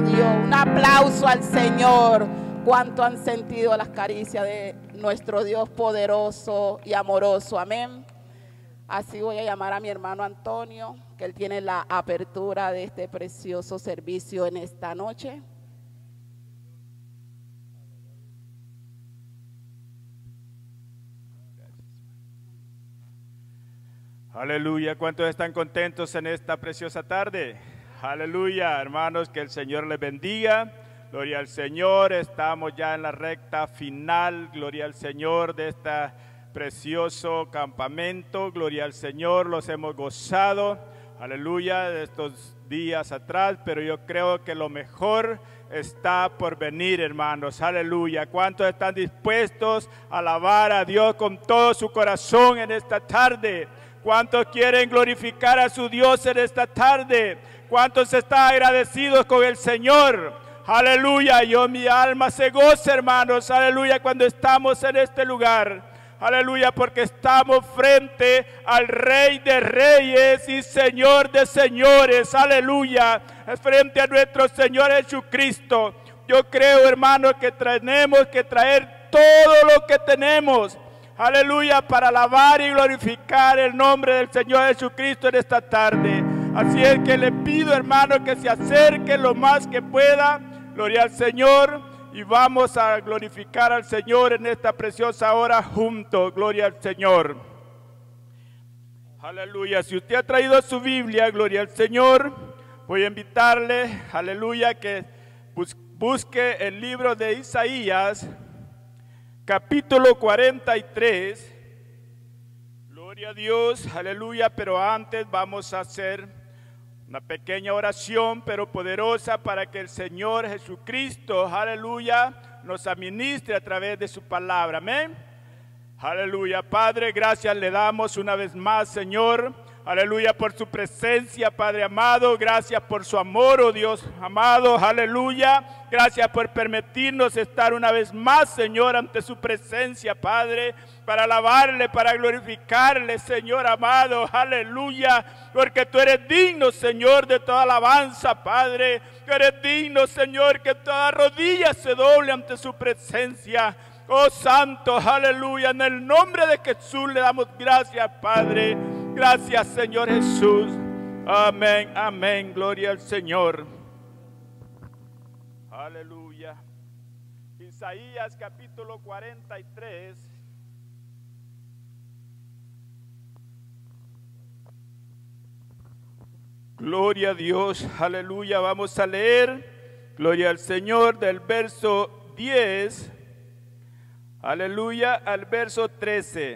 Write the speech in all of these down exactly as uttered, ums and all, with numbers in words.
nuestro Dios. Un aplauso al Señor. Cuánto han sentido las caricias de nuestro Dios poderoso y amoroso. Amén. Así voy a llamar a mi hermano Antonio, que él tiene la apertura de este precioso servicio en esta noche. Aleluya, ¿cuántos están contentos en esta preciosa tarde? Aleluya, hermanos, que el Señor les bendiga. Gloria al Señor, estamos ya en la recta final, gloria al Señor, de este precioso campamento. Gloria al Señor, los hemos gozado, aleluya, de estos días atrás, pero yo creo que lo mejor está por venir, hermanos, aleluya. ¿Cuántos están dispuestos a alabar a Dios con todo su corazón en esta tarde? ¿Cuántos quieren glorificar a su Dios en esta tarde? ¿Cuántos están agradecidos con el Señor? Aleluya, yo mi alma se goza, hermanos, aleluya, cuando estamos en este lugar. Aleluya, porque estamos frente al Rey de Reyes y Señor de Señores. Aleluya, frente a nuestro Señor Jesucristo. Yo creo, hermanos, que tenemos que traer todo lo que tenemos. Aleluya, para alabar y glorificar el nombre del Señor Jesucristo en esta tarde. Así es que le pido, hermano, que se acerque lo más que pueda. Gloria al Señor. Y vamos a glorificar al Señor en esta preciosa hora juntos. Gloria al Señor. Aleluya. Si usted ha traído su Biblia, gloria al Señor, voy a invitarle, aleluya, que busque el libro de Isaías, capítulo cuarenta y tres. Gloria a Dios, aleluya. Pero antes vamos a hacer una pequeña oración, pero poderosa, para que el Señor Jesucristo, aleluya, nos administre a través de su palabra. Amén. Aleluya. Padre, gracias le damos una vez más, Señor. Aleluya, por su presencia, Padre amado. Gracias por su amor, oh Dios amado. Aleluya. Gracias por permitirnos estar una vez más, Señor, ante su presencia, Padre, para alabarle, para glorificarle, Señor amado. Aleluya. Porque tú eres digno, Señor, de toda alabanza, Padre. Tú eres digno, Señor, que toda rodilla se doble ante su presencia. Oh Santo, aleluya, en el nombre de Jesús le damos gracias, Padre. Gracias, Señor Jesús. Amén, amén, gloria al Señor. Aleluya. Isaías capítulo cuarenta y tres. Gloria a Dios, aleluya. Vamos a leer, gloria al Señor, del verso diez. Aleluya, al verso trece.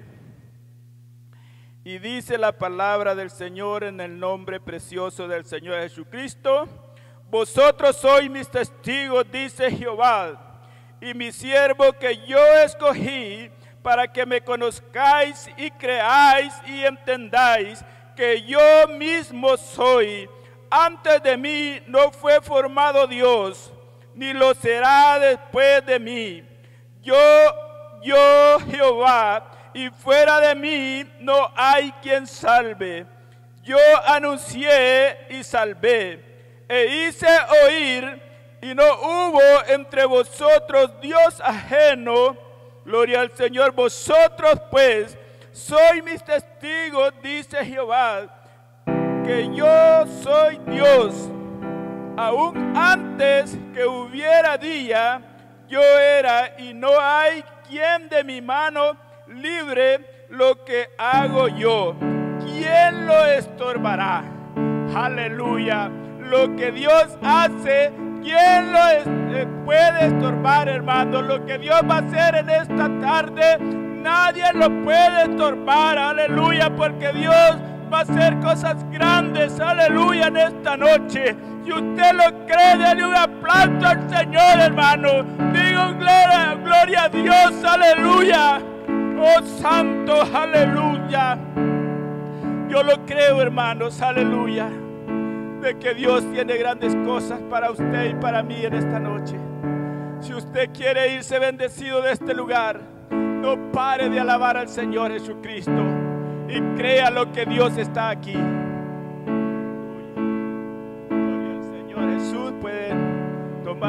Y dice la palabra del Señor en el nombre precioso del Señor Jesucristo. Vosotros sois mis testigos, dice Jehová, y mi siervo que yo escogí, para que me conozcáis y creáis y entendáis que yo mismo soy. Antes de mí no fue formado Dios, ni lo será después de mí. Yo Yo Jehová, y fuera de mí no hay quien salve. Yo anuncié y salvé, e hice oír, y no hubo entre vosotros Dios ajeno. Gloria al Señor. Vosotros pues sois mis testigos, dice Jehová, que yo soy Dios. Aún antes que hubiera día, yo era, y no hay quien de mi mano libre lo que hago yo. ¿Quién lo estorbará? Aleluya. Lo que Dios hace, ¿quién lo es, eh, puede estorbar, hermano? Lo que Dios va a hacer en esta tarde, nadie lo puede estorbar. Aleluya, porque Dios va a hacer cosas grandes, aleluya, en esta noche. Si usted lo cree, denle un aplauso al Señor, hermano. Digo gloria, gloria a Dios, aleluya. Oh Santo, aleluya. Yo lo creo, hermanos, aleluya, de que Dios tiene grandes cosas para usted y para mí en esta noche. Si usted quiere irse bendecido de este lugar, no pare de alabar al Señor Jesucristo y crea lo que Dios está aquí. Gloria al Señor Jesús. Pueden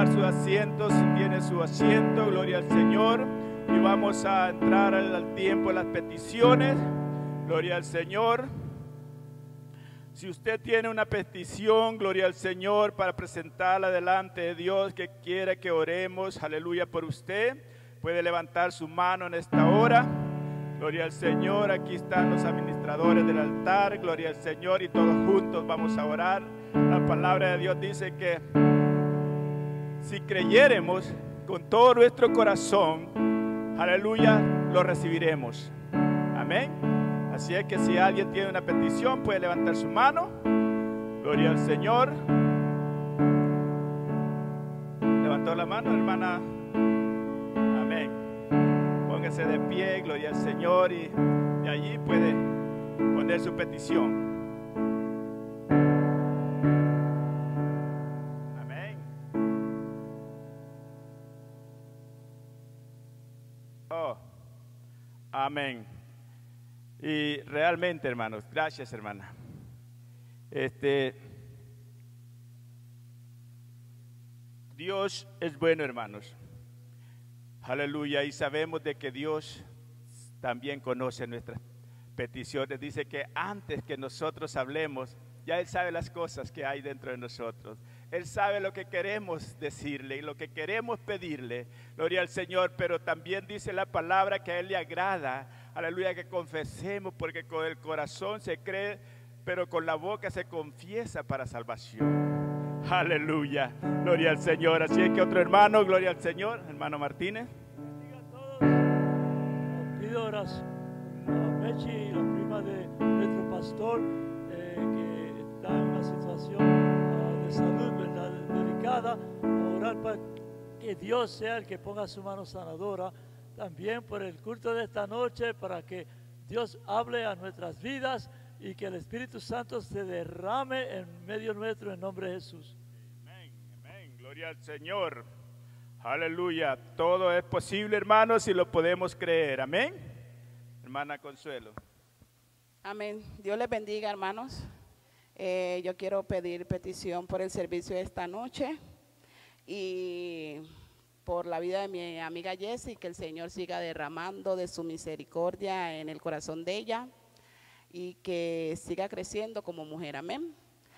tomar sus asientos, si tiene su asiento, gloria al Señor. Y vamos a entrar al, al tiempo de las peticiones, gloria al Señor. Si usted tiene una petición, gloria al Señor, para presentarla delante de Dios, que quiera que oremos, aleluya, por usted, puede levantar su mano en esta hora. Gloria al Señor, aquí están los administradores del altar, gloria al Señor, y todos juntos vamos a orar. La palabra de Dios dice que si creyéremos con todo nuestro corazón, aleluya, lo recibiremos. Amén. Así es que si alguien tiene una petición, puede levantar su mano. Gloria al Señor. ¿Levantó la mano, hermana? Amén. Póngase de pie, gloria al Señor, y de allí puede poner su petición. Amén. Oh, amén. Y realmente, hermanos, gracias, hermana. Este, Dios es bueno, hermanos. Aleluya. Y sabemos de que Dios también conoce nuestras peticiones. Dice que antes que nosotros hablemos, ya Él sabe las cosas que hay dentro de nosotros. Él sabe lo que queremos decirle y lo que queremos pedirle. Gloria al Señor. Pero también dice la palabra que a Él le agrada. Aleluya, que confesemos, porque con el corazón se cree, pero con la boca se confiesa para salvación. Aleluya, gloria al Señor. Así es que otro hermano, gloria al Señor, hermano Martínez. Bendiga a todos. Pido oración a Mechi y la prima de nuestro pastor, eh, que está en una situación uh, de salud, ¿verdad?, delicada. A orar para que Dios sea el que ponga su mano sanadora. También por el culto de esta noche, para que Dios hable a nuestras vidas y que el Espíritu Santo se derrame en medio nuestro en nombre de Jesús. Amén, amén, gloria al Señor. Aleluya, todo es posible, hermanos, si lo podemos creer. Amén. Hermana Consuelo. Amén. Dios les bendiga, hermanos. Eh, yo quiero pedir petición por el servicio de esta noche y por la vida de mi amiga Jessie, que el Señor siga derramando de su misericordia en el corazón de ella y que siga creciendo como mujer, amén.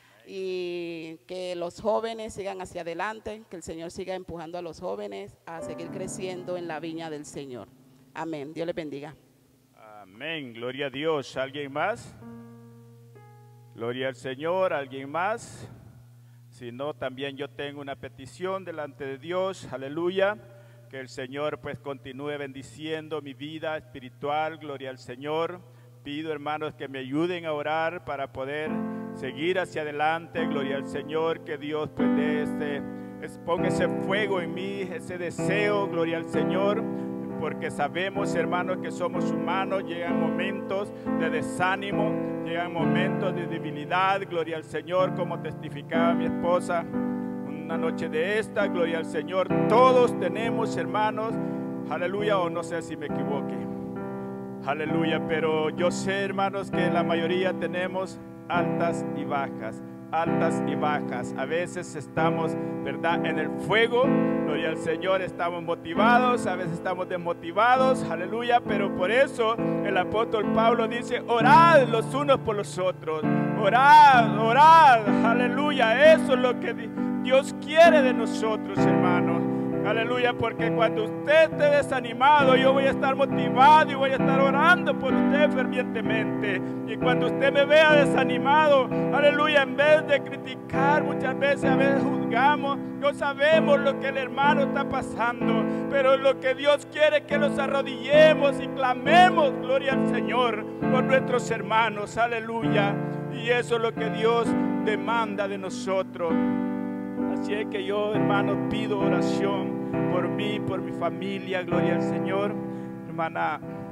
Y que los jóvenes sigan hacia adelante, que el Señor siga empujando a los jóvenes a seguir creciendo en la viña del Señor. Amén. Dios les bendiga. Amén, gloria a Dios. ¿Alguien más? Gloria al Señor. ¿Alguien más? Si no, también yo tengo una petición delante de Dios, aleluya, que el Señor pues continúe bendiciendo mi vida espiritual, gloria al Señor. Pido, hermanos, que me ayuden a orar para poder seguir hacia adelante, gloria al Señor, que Dios pues dé este, ponga ese fuego en mí, ese deseo, gloria al Señor, porque sabemos, hermanos, que somos humanos, llegan momentos de desánimo, llegan momentos de debilidad, gloria al Señor, como testificaba mi esposa una noche de esta, gloria al Señor. Todos tenemos, hermanos, aleluya, o no sé si me equivoque, aleluya, pero yo sé, hermanos, que la mayoría tenemos altas y bajas, altas y bajas. A veces estamos, ¿verdad?, en el fuego, gloria al Señor, estamos motivados, a veces estamos desmotivados, aleluya, pero por eso el apóstol Pablo dice, orad los unos por los otros, orad, orad, aleluya. Eso es lo que Dios quiere de nosotros, hermanos. Aleluya, porque cuando usted esté desanimado, yo voy a estar motivado y voy a estar orando por usted fervientemente. Y cuando usted me vea desanimado, aleluya, en vez de criticar, muchas veces a veces juzgamos, no sabemos lo que el hermano está pasando, pero lo que Dios quiere es que nos arrodillemos y clamemos, gloria al Señor, por nuestros hermanos, aleluya. Y eso es lo que Dios demanda de nosotros. Así es que yo, hermanos, pido oración por mí, por mi familia, gloria al Señor. Hermana,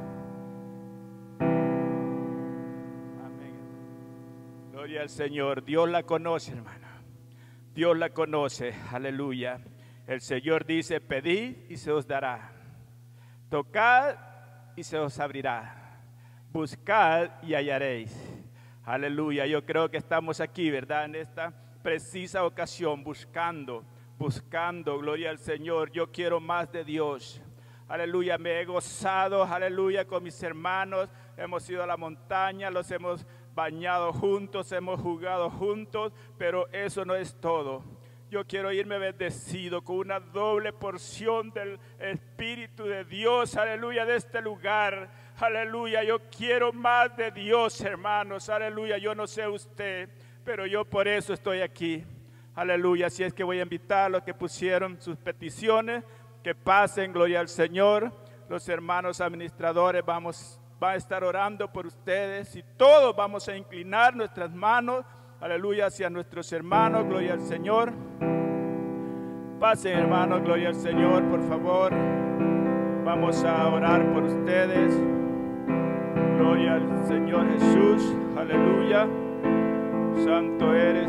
amén. Gloria al Señor. Dios la conoce, hermana. Dios la conoce, aleluya. El Señor dice, pedid y se os dará. Tocad y se os abrirá. Buscad y hallaréis. Aleluya. Yo creo que estamos aquí, ¿verdad?, en esta precisa ocasión, buscando, buscando, gloria al Señor. Yo quiero más de Dios. Aleluya, me he gozado, aleluya, con mis hermanos. Hemos ido a la montaña, los hemos bañado juntos, hemos jugado juntos, pero eso no es todo. Yo quiero irme bendecido con una doble porción del Espíritu de Dios, aleluya, de este lugar. Aleluya, yo quiero más de Dios, hermanos, aleluya. Yo no sé usted, pero yo por eso estoy aquí. Aleluya, así es que voy a invitar a los que pusieron sus peticiones, que pasen, gloria al Señor. Los hermanos administradores vamos, van a estar orando por ustedes y todos vamos a inclinar nuestras manos, aleluya, hacia nuestros hermanos, gloria al Señor. Pasen, hermanos, gloria al Señor, por favor. Vamos a orar por ustedes. Gloria al Señor Jesús, aleluya. Santo eres.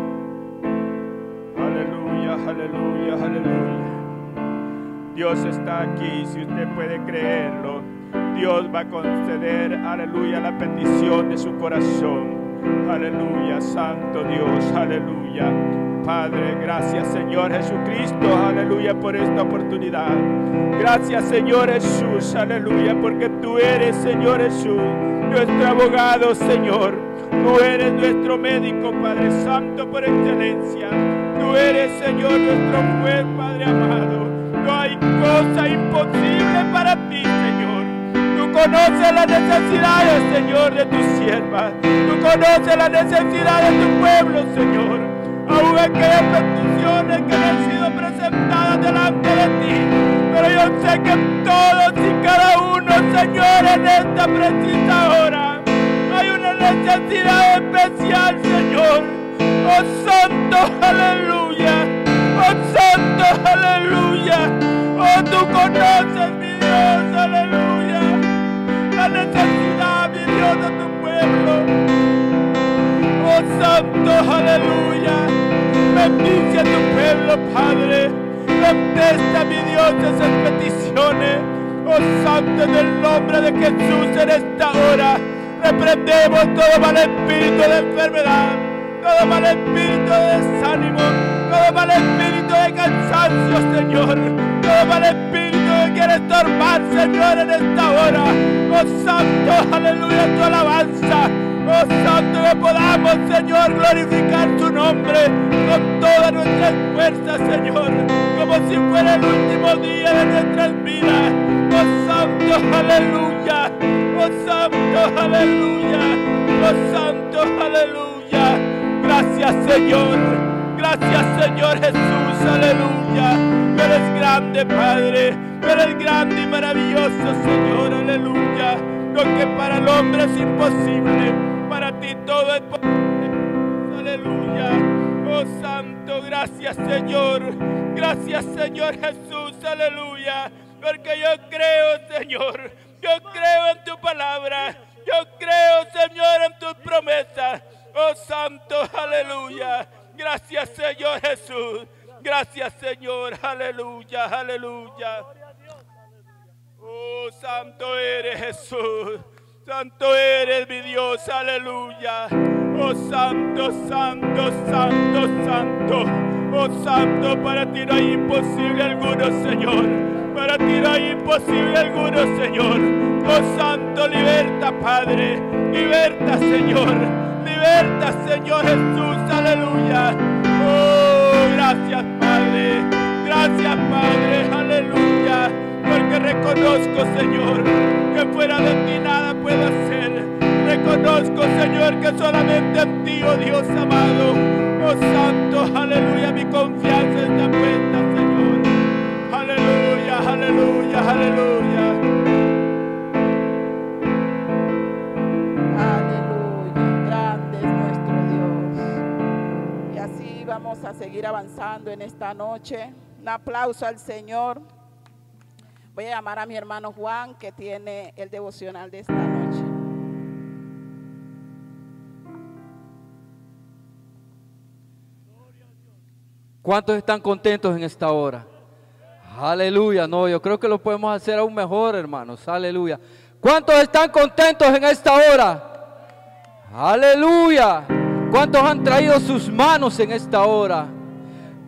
Aleluya, aleluya, aleluya. Dios está aquí, si usted puede creerlo. Dios va a conceder, aleluya, la petición de su corazón. Aleluya, Santo Dios, aleluya. Padre, gracias Señor Jesucristo, aleluya, por esta oportunidad. Gracias Señor Jesús, aleluya, porque tú eres, Señor Jesús, nuestro abogado, Señor. Tú eres nuestro médico, Padre Santo, por excelencia. Tú eres, Señor, nuestro juez, Padre amado. No hay cosa imposible para ti, Señor. Tú conoces las necesidades, Señor, de tus siervas. Tú conoces las necesidades de tu pueblo, Señor. Aún aquellas peticiones que no han sido presentadas delante de ti. Pero yo sé que todos y cada uno, Señor, en esta precisa hora hay una necesidad especial, Señor. Oh Santo, aleluya. Oh Santo, aleluya. Oh, tú conoces, mi Dios, aleluya, la necesidad, mi Dios, de tu pueblo. Oh Santo, aleluya. Bendice a tu pueblo, Padre. Contesta, mi Dios, esas peticiones. Oh Santo, en el nombre de Jesús, en esta hora reprendemos todo mal espíritu de enfermedad, todo mal espíritu de desánimo, todo mal espíritu de cansancio, Señor, todo mal espíritu que quiere estorbar, Señor, en esta hora. Oh Santo, aleluya, tu alabanza. Oh Santo, que podamos, Señor, glorificar tu nombre con todas nuestras fuerzas, Señor, como si fuera el último día de nuestras vidas. Oh Santo, aleluya. Oh Santo, aleluya. Oh Santo, aleluya. Gracias, Señor. Gracias, Señor Jesús, aleluya. Eres grande, Padre. Eres grande y maravilloso, Señor, aleluya. Lo que para el hombre es imposible, para ti todo es posible, aleluya. Oh Santo, gracias, Señor. Gracias, Señor Jesús, aleluya. Porque yo creo, Señor, yo creo en tu palabra. Yo creo, Señor, en tus promesas. Oh Santo, aleluya. Gracias, Señor Jesús. Gracias, Señor, aleluya, aleluya. Oh, santo eres, Jesús. Santo eres, mi Dios, aleluya. Oh, santo, santo, santo, santo. Oh, santo, para ti no hay imposible alguno, Señor. Para ti no hay imposible alguno, Señor. Oh, santo, liberta, Padre. Liberta, Señor. Liberta, Señor Jesús, aleluya. Oh, gracias, Padre. Gracias, Padre, aleluya. Porque reconozco, Señor, que fuera de ti nada puedo hacer. Reconozco, Señor, que solamente en ti, oh Dios amado. Oh Santo, aleluya, mi confianza está puesta, Señor. Aleluya, aleluya, aleluya. Aleluya, grande es nuestro Dios. Y así vamos a seguir avanzando en esta noche. Un aplauso al Señor. Voy a llamar a mi hermano Juan, que tiene el devocional de esta noche. ¿Cuántos están contentos en esta hora? Aleluya, no, yo creo que lo podemos hacer aún mejor, hermanos, aleluya. ¿Cuántos están contentos en esta hora? Aleluya. ¿Cuántos han traído sus manos en esta hora?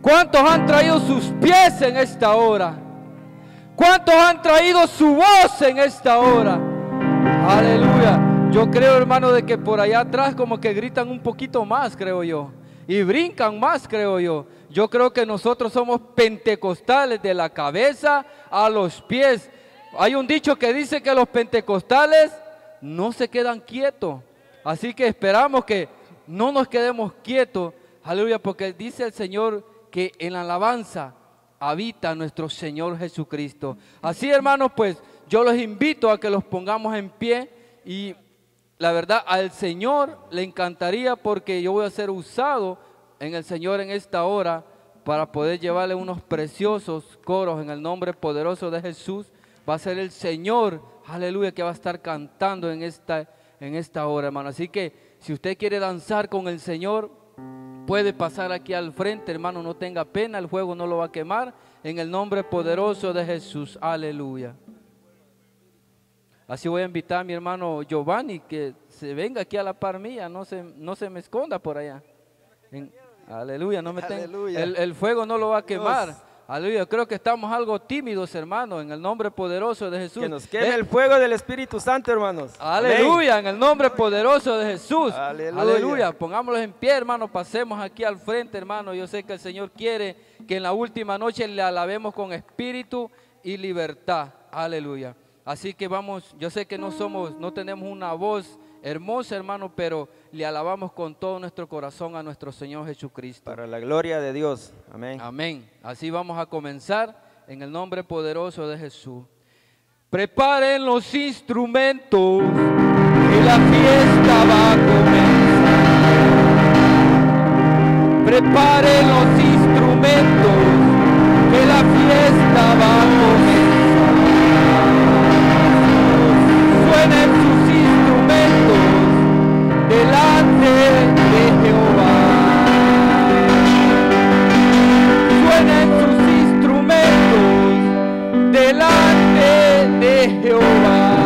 ¿Cuántos han traído sus pies en esta hora? ¿Cuántos han traído su voz en esta hora? Aleluya. Yo creo, hermano, de que por allá atrás como que gritan un poquito más, creo yo. Y brincan más, creo yo. Yo creo que nosotros somos pentecostales de la cabeza a los pies. Hay un dicho que dice que los pentecostales no se quedan quietos. Así que esperamos que no nos quedemos quietos. Aleluya, porque dice el Señor que en la alabanza habita nuestro Señor Jesucristo. Así, hermanos, pues yo los invito a que los pongamos en pie. Y la verdad, al Señor le encantaría, porque yo voy a ser usado en el Señor en esta hora para poder llevarle unos preciosos coros en el nombre poderoso de Jesús. Va a ser el Señor, aleluya, que va a estar cantando en esta, en esta hora, hermano. Así que si usted quiere danzar con el Señor, puede pasar aquí al frente, hermano, no tenga pena, el fuego no lo va a quemar, en el nombre poderoso de Jesús, aleluya. Así voy a invitar a mi hermano Giovanni que se venga aquí a la par mía, no se, no se me esconda por allá. En, aleluya, no me Aleluya. ten, el, el fuego no lo va a quemar. Dios. Aleluya, creo que estamos algo tímidos, hermano, en el nombre poderoso de Jesús. Que nos queme Eh, el fuego del Espíritu Santo, hermanos. Aleluya, en el nombre poderoso de Jesús. Aleluya. Aleluya. Pongámoslos en pie, hermano. Pasemos aquí al frente, hermano. Yo sé que el Señor quiere que en la última noche le alabemos con espíritu y libertad. Aleluya. Así que vamos, yo sé que no somos, no tenemos una voz hermosa, hermano, pero le alabamos con todo nuestro corazón a nuestro Señor Jesucristo. Para la gloria de Dios. Amén. Amén. Así vamos a comenzar en el nombre poderoso de Jesús. Preparen los instrumentos, que la fiesta va a comenzar. Preparen los instrumentos, que la fiesta va a comenzar. Suenen sus instrumentos delante de Jehová. Suenen sus instrumentos delante de Jehová.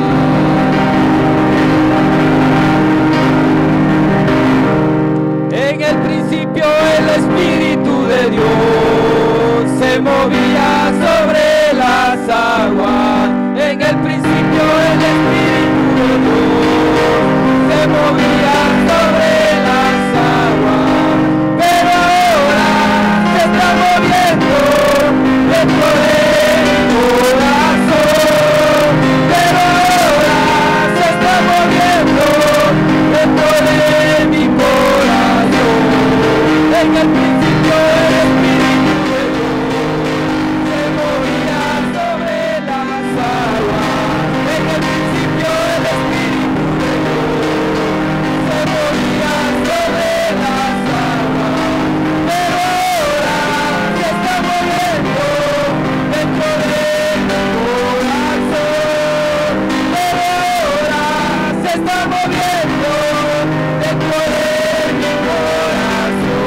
En el principio el Espíritu de Dios se movía sobre las aguas. En el principio el Espíritu de Dios se movía sobre las aguas, pero ahora se está moviendo dentro de mi corazón, pero ahora se está moviendo dentro de mi corazón. En el principio el Espíritu de Dios se movía sobre las aguas. En el principio el Espíritu de Dios se movía sobre las aguas, pero ahora se está moviendo dentro de mi corazón, pero ahora se está moviendo dentro de mi corazón.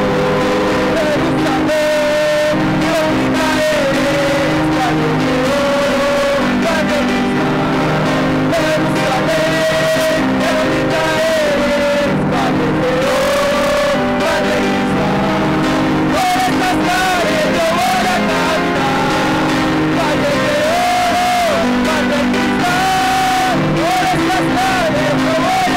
Jerusalén, mi única eres, calle de oro, calle de cristal. Jerusalén, mi única eres, calle de oro, calle de cristal. Por estas calles yo voy a caminar, calle de oro, calle de cristal. Por estas calles yo voy a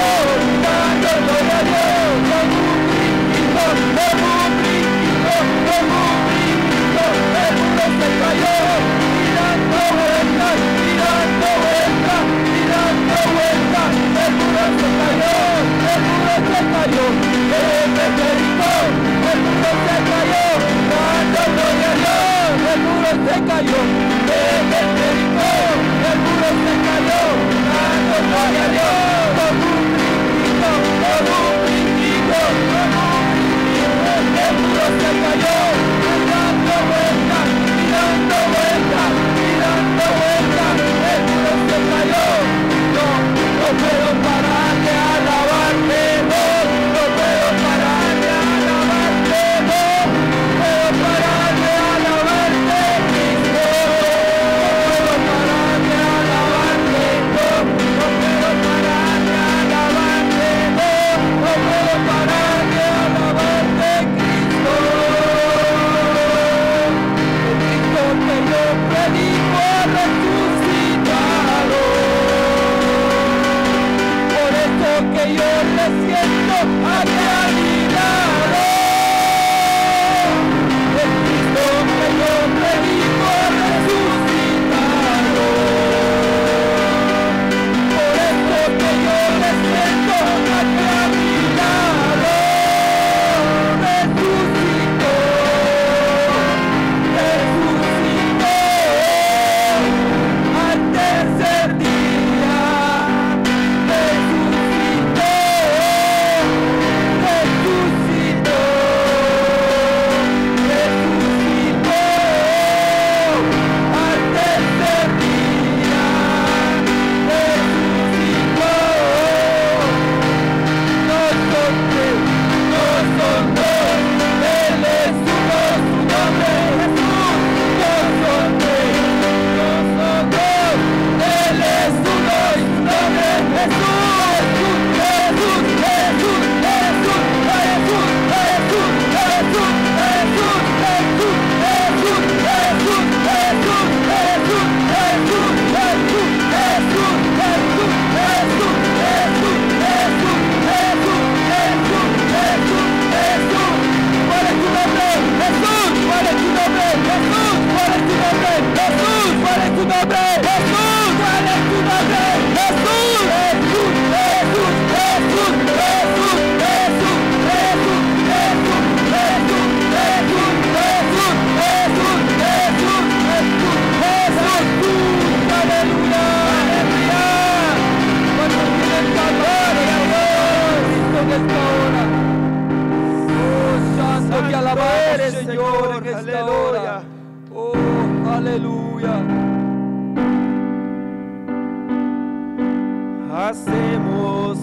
Hacemos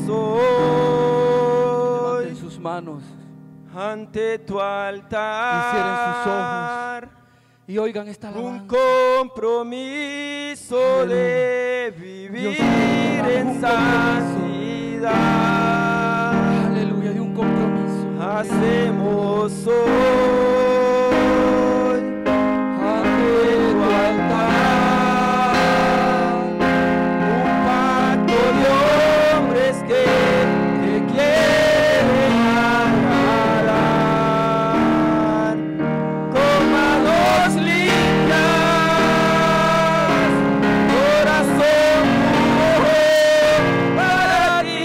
hoy Levanten sus manos ante tu altar y cierren sus ojos y oigan esta un alabanza. compromiso de vivir Dios mío, en un compromiso. santidad. Aleluya, y un compromiso. Hacemos hoy Ante tu altar un pacto de hombres que te quieren agradar, con manos limpias, corazón puro para ti.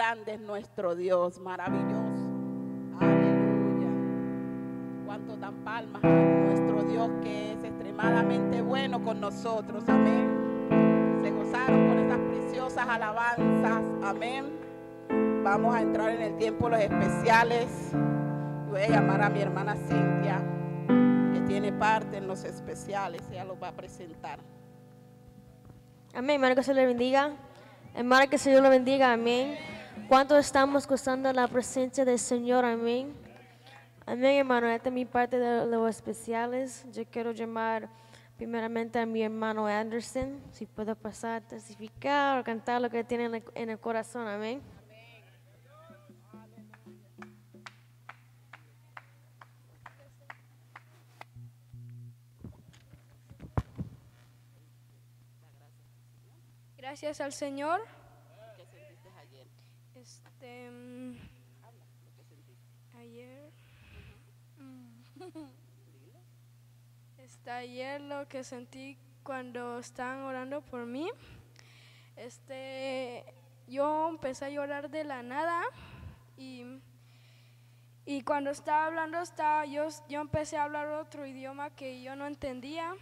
grande es nuestro Dios, maravilloso. Aleluya. Cuánto dan palmas a nuestro Dios, que es extremadamente bueno con nosotros. Amén. Se gozaron con estas preciosas alabanzas. Amén. Vamos a entrar en el tiempo de los especiales. Voy a llamar a mi hermana Cintia, que tiene parte en los especiales. Ella los va a presentar. Amén, hermano, que se le bendiga. Hermano, que el Señor lo bendiga, amén. ¿Cuánto estamos gozando la presencia del Señor? Amén. Amén, hermano, esta es mi parte de los especiales. Yo quiero llamar primeramente a mi hermano Anderson, si puedo pasar a testificar o cantar lo que tiene en el, en el corazón, amén. Gracias al Señor. ¿Qué sentiste ayer? Este, mm, ayer, mm, este, ayer lo que sentí cuando estaban orando por mí, este, yo empecé a llorar de la nada y, y cuando estaba hablando, estaba, yo, yo empecé a hablar otro idioma que yo no entendía.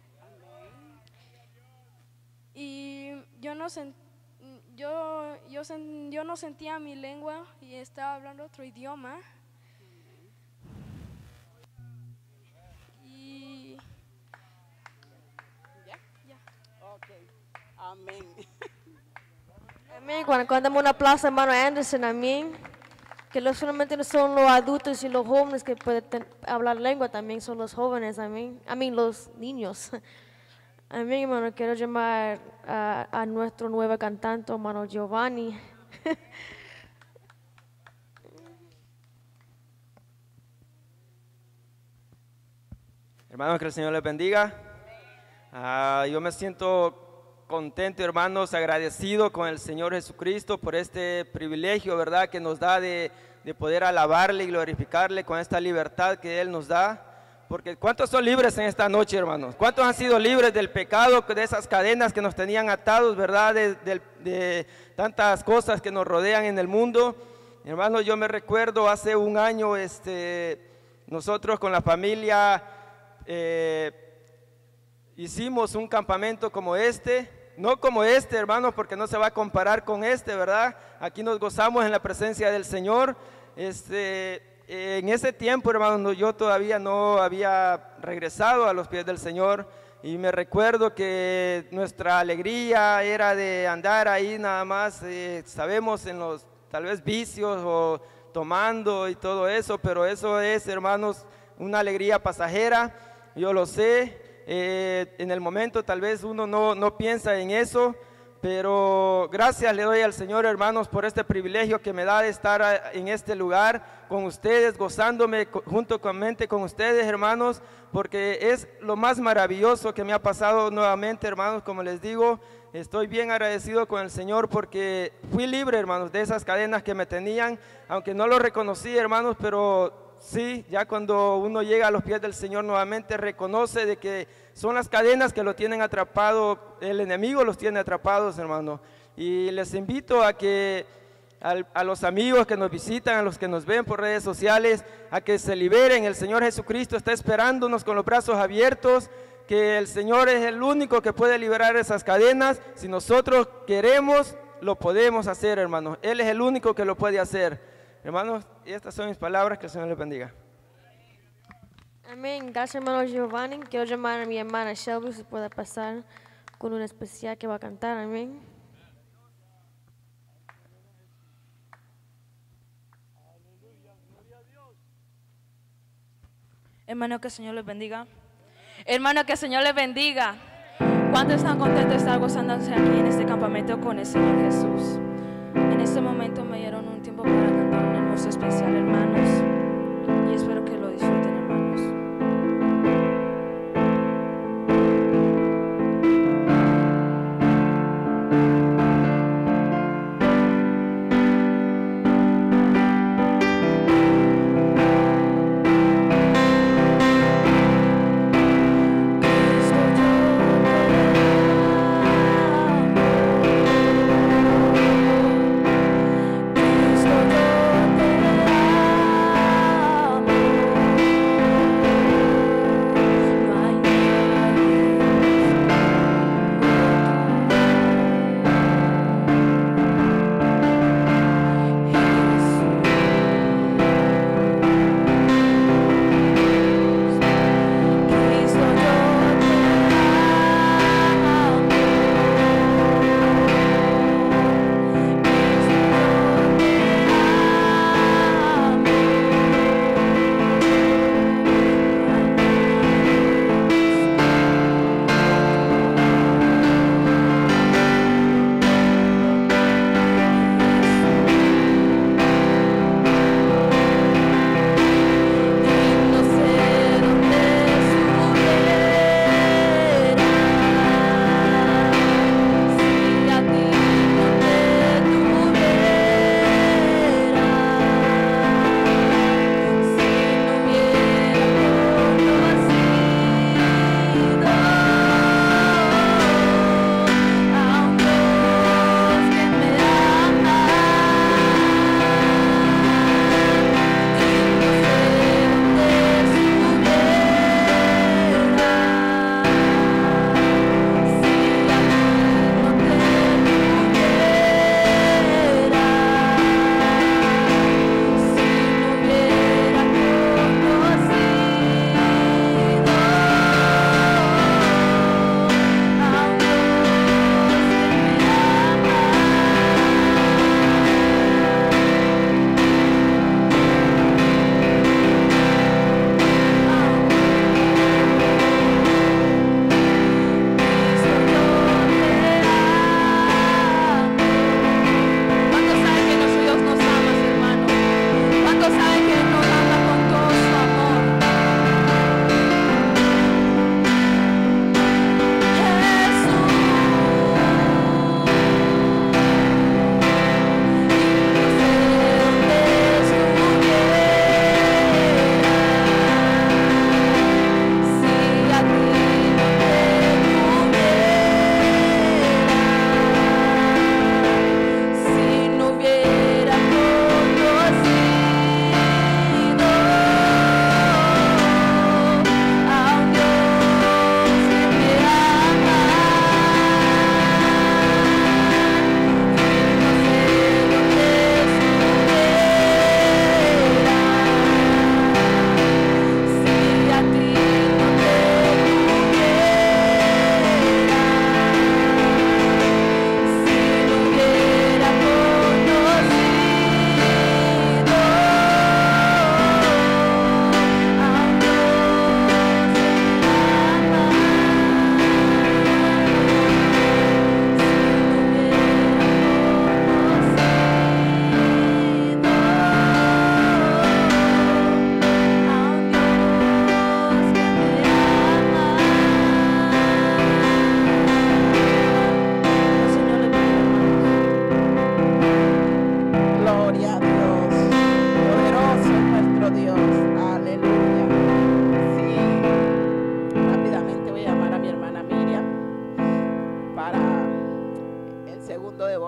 Y yo no, sent, yo, yo, sen, yo no sentía mi lengua y estaba hablando otro idioma. Y ¿Ya? ya. Ok. Amén. Amén, cuando, cuando damos un aplauso, hermano Anderson, amén. Que no solamente no son los adultos y los jóvenes que pueden ten, hablar lengua, también son los jóvenes, amén. Amén, los niños. Amén, hermano, quiero llamar a, a nuestro nuevo cantante, hermano Giovanni. Hermanos, que el Señor les bendiga. Uh, yo me siento contento, hermanos, agradecido con el Señor Jesucristo por este privilegio, ¿verdad?, que nos da de, de poder alabarle y glorificarle con esta libertad que Él nos da. Porque ¿cuántos son libres en esta noche, hermanos? ¿Cuántos han sido libres del pecado, de esas cadenas que nos tenían atados, verdad? De, de, de tantas cosas que nos rodean en el mundo. Hermanos, yo me recuerdo hace un año, este, nosotros con la familia eh, hicimos un campamento como este. No como este, hermanos, porque no se va a comparar con este, ¿verdad? Aquí nos gozamos en la presencia del Señor. Este... En ese tiempo, hermano, yo todavía no había regresado a los pies del Señor y me recuerdo que nuestra alegría era de andar ahí nada más, eh, sabemos, en los tal vez vicios o tomando y todo eso, pero eso es, hermanos, una alegría pasajera, yo lo sé, eh, en el momento tal vez uno no, no piensa en eso, pero gracias le doy al Señor, hermanos, por este privilegio que me da de estar en este lugar con ustedes, gozándome junto con mente con ustedes, hermanos, porque es lo más maravilloso que me ha pasado nuevamente, hermanos. Como les digo, estoy bien agradecido con el Señor porque fui libre, hermanos, de esas cadenas que me tenían, aunque no lo reconocí, hermanos, pero sí, ya cuando uno llega a los pies del Señor nuevamente reconoce de que son las cadenas que lo tienen atrapado, el enemigo los tiene atrapados, hermano. Y les invito a que a, a los amigos que nos visitan, a los que nos ven por redes sociales, a que se liberen. El Señor Jesucristo está esperándonos con los brazos abiertos, que el Señor es el único que puede liberar esas cadenas. Si nosotros queremos, lo podemos hacer, hermanos. Él es el único que lo puede hacer. Hermanos, estas son mis palabras, que el Señor les bendiga. Amén, gracias, hermano Giovanni. Quiero llamar a mi hermana Shelby, si puede pasar con un especial que va a cantar, amén. Hermano, que el Señor les bendiga. Hermano, que el Señor les bendiga. ¿Cuántos están contentos de estar gozándose aquí en este campamento con el Señor Jesús? En este momento me dieron un tiempo para cantar un hermoso especial, hermanos, y espero que lo disfruten, hermanos. Cristo, yo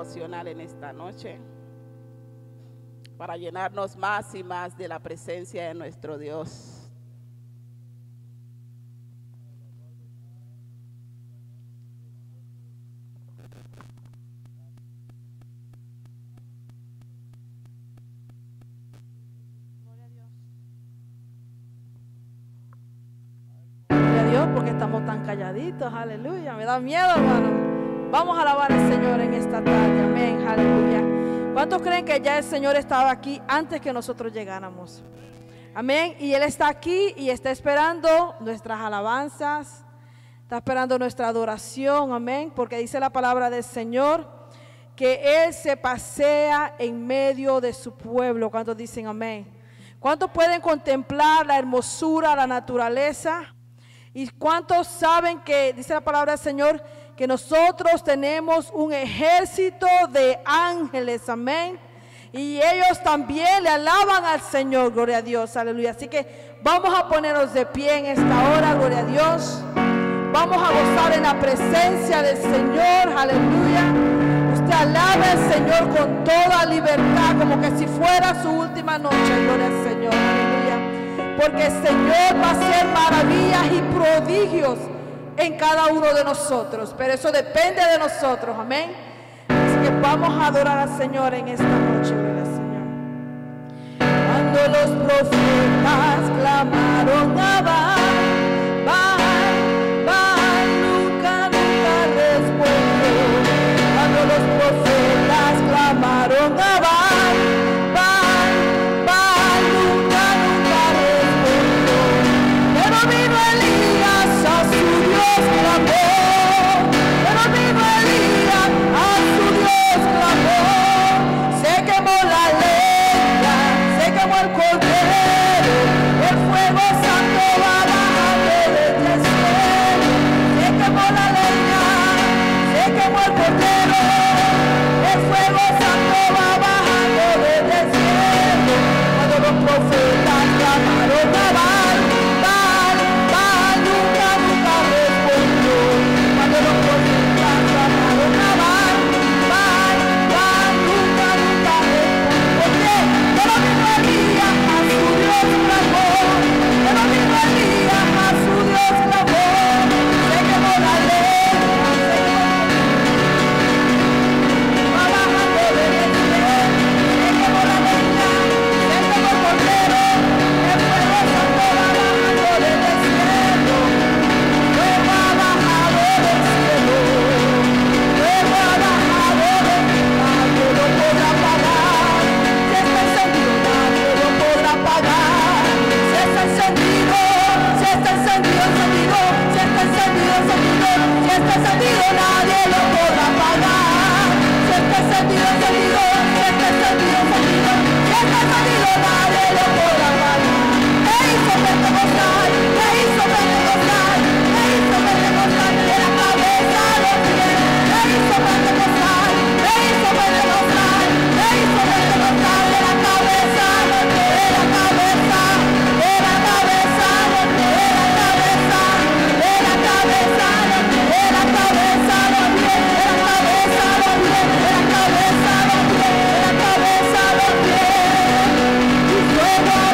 devocional en esta noche, para llenarnos más y más de la presencia de nuestro Dios. Porque estamos tan calladitos, aleluya, me da miedo, hermano. Vamos a alabar al Señor en esta tarde, amén, aleluya. ¿Cuántos creen que ya el Señor estaba aquí antes que nosotros llegáramos? Amén, y Él está aquí y está esperando nuestras alabanzas, está esperando nuestra adoración, amén, porque dice la palabra del Señor que Él se pasea en medio de su pueblo. ¿Cuántos dicen amén? ¿Cuántos pueden contemplar la hermosura, la naturaleza? ¿Y cuántos saben que, dice la palabra del Señor, que nosotros tenemos un ejército de ángeles, amén? Y ellos también le alaban al Señor, gloria a Dios, aleluya. Así que vamos a ponernos de pie en esta hora, gloria a Dios. Vamos a gozar en la presencia del Señor, aleluya. Usted alaba al Señor con toda libertad, como que si fuera su última noche, gloria al Señor, aleluya. Porque el Señor va a hacer maravillas y prodigios en cada uno de nosotros. Pero eso depende de nosotros, amén. Así que vamos a adorar al Señor en esta noche, gloria al Señor. Cuando los profetas clamaron a Baal, Baal, Baal nunca, nunca respondió. Cuando los profetas clamaron a Baal, Baal, Baal nunca, nunca respondió. Pero vino Elías, a su Dios clamó. Pero vino Elías, a su Dios clamó. Se quemó la leña, se quemó el cordero, el fuego santo va bajando desde el cielo. Se quemó la leña, se quemó el cordero, el fuego santo va bajando desde el cielo. Cuando los profetas clamaron a Baal, Baal, Baal nunca, nunca respondió. Cuando los profetas clamaron a Baal, Baal, Baal nunca, nunca respondió. ¿Por qué? Pero vino Elías, a su Dios clamó. Pero vino Elías, a su Dios clamó. Se quemó la leña, se quemó va bajando desde el cielo. Se quemó la leña, se quemó el cordero, el fuego santo va bajando desde el cielo. Fuego ha bajado del cielo, fuego ha bajado del cielo. Nadie lo podrá apagar. Si está encendido, nadie lo podrá apagar. Si está encendido, si está encendido, encendido, si está encendido, encendido, si está encendido, nadie lo podrá apagar. Si está encendido, encendido, si está encendido, encendido, si está encendido, nadie lo podrá apagar. ¿Qué hizo Pentecostal? ¿Qué hizo Pentecostal? ¿Qué hizo Pentecostal? De la cabeza a los pies. ¿Qué hizo Pentecostal? ¿Qué hizo Pentecostal? ¿Qué hizo Pentecostal? De la cabeza a los pies. De la cabeza, de la cabeza a los pies. De la cabeza, de la cabeza a los pies. De la cabeza a los pies. De la cabeza a los pies. De la cabeza a los pies. De la cabeza a los pies. Y fuego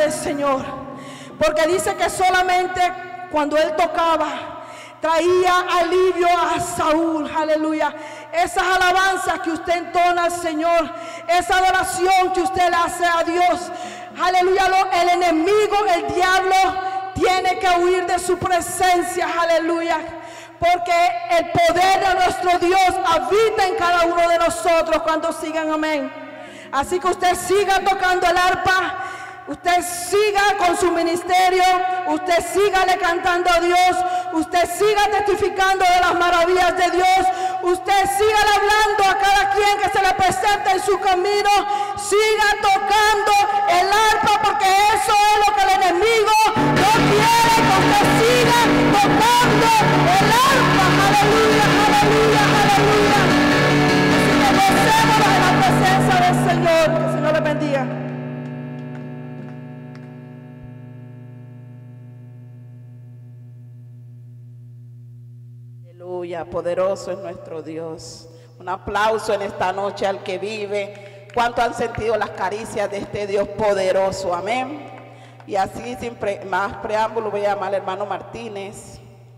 del Señor, porque dice que solamente cuando Él tocaba traía alivio a Saúl. Aleluya. Esas alabanzas que usted entona al Señor, esa adoración que usted le hace a Dios, aleluya, el enemigo, el diablo tiene que huir de su presencia. Aleluya. Porque el poder de nuestro Dios habita en cada uno de nosotros cuando sigan. Amén. Así que usted siga tocando el arpa, usted siga con su ministerio, usted siga le cantando a Dios, usted siga testificando de las maravillas de Dios, usted siga hablando a cada quien que se le presente en su camino, siga tocando el arpa, porque eso es lo que el enemigo no quiere, que usted siga tocando el arpa. Aleluya, aleluya, aleluya. Así que gocémonos en la presencia del Señor. Que el Señor le bendiga. Aleluya, poderoso es nuestro Dios. Un aplauso en esta noche al que vive. ¿Cuánto han sentido las caricias de este Dios poderoso? Amén. Y así, sin pre más preámbulo, voy a llamar al hermano Martínez.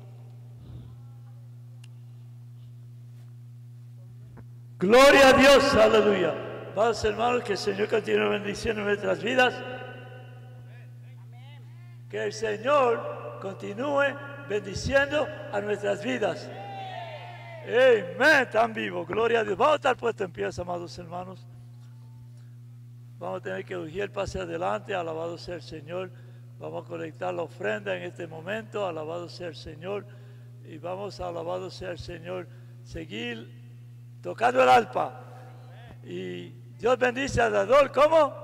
Gloria a Dios, aleluya. Vamos, hermanos, que el Señor continúe bendiciendo nuestras vidas. Que el Señor continúe bendiciendo a nuestras vidas. Amén, tan vivo, gloria a Dios. Vamos a estar puestos en pie, amados hermanos. Vamos a tener que urgir pase adelante, alabado sea el Señor. Vamos a conectar la ofrenda en este momento, alabado sea el Señor. Y vamos a, alabado sea el Señor, seguir tocando el arpa. Y Dios bendice al dador, ¿cómo?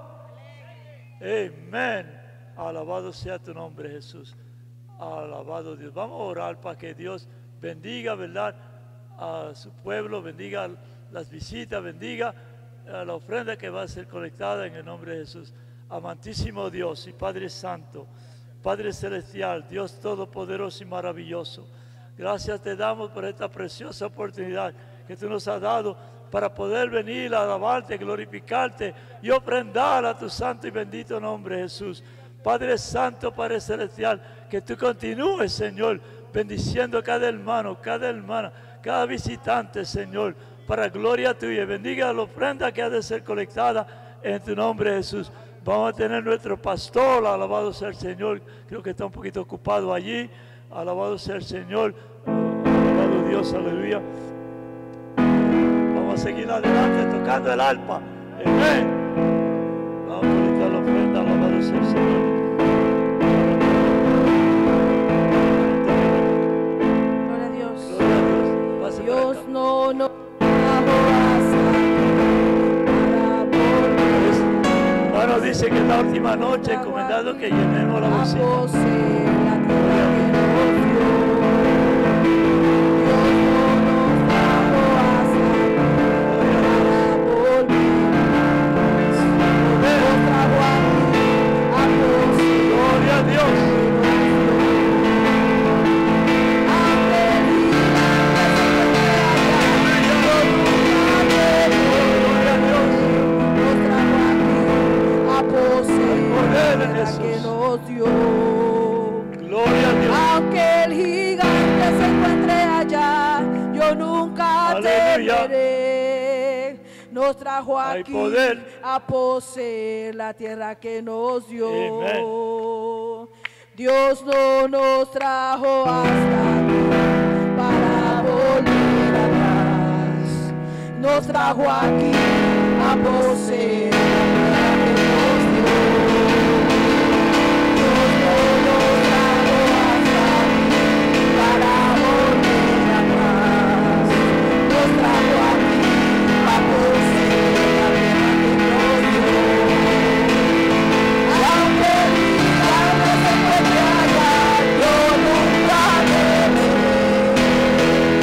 Amén. Alabado sea tu nombre, Jesús. Alabado Dios. Vamos a orar para que Dios bendiga, ¿verdad?, a su pueblo, bendiga las visitas, bendiga a la ofrenda que va a ser colectada en el nombre de Jesús. Amantísimo Dios y Padre Santo, Padre Celestial, Dios Todopoderoso y maravilloso, gracias te damos por esta preciosa oportunidad que tú nos has dado para poder venir a alabarte, glorificarte y ofrendar a tu santo y bendito nombre, Jesús. Padre Santo, Padre Celestial, que tú continúes, Señor, bendiciendo a cada hermano, cada hermana, cada visitante, Señor, para gloria tuya. Bendiga la ofrenda que ha de ser colectada en tu nombre, Jesús. Vamos a tener nuestro pastor, alabado sea el Señor, creo que está un poquito ocupado allí, alabado sea el Señor, alabado Dios, aleluya. Vamos a seguir adelante tocando el arpa. Amén. Vamos a colectar la ofrenda, alabado sea el Señor. Gloria a Dios. Gloria a Dios. Pase por Dios acá. no nos trajo a Saúl para Hermano, dice que es la última noche, encomendado que llenemos la bocina. poseer la tierra que nos dio. Dios no nos trajo a Saúl para volvernos. Nos trajo aquí a poseer. Gloria a Dios. Que nos dio. Gloria a Dios. Aunque el gigante se encuentre allá, yo nunca Aleluya. temeré. Nos trajo Hay aquí poder. a poseer la tierra que nos dio. Amén. Dios no nos trajo hasta aquí para volver atrás. Nos trajo aquí a poseer la tierra que nos dio.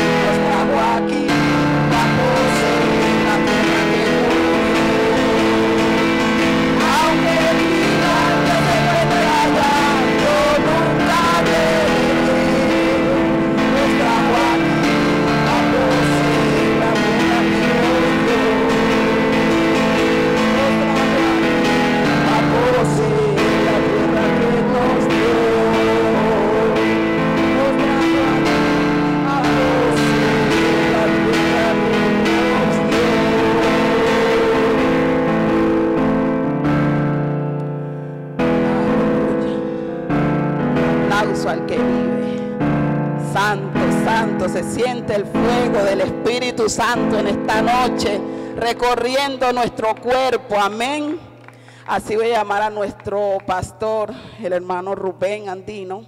Aquí, vamos a la tierra que nos dio. santo, santo. Se siente el fuego del Espíritu Santo en esta noche, recorriendo nuestro cuerpo. Amén. Así voy a llamar a nuestro pastor, el hermano Rubén Andino.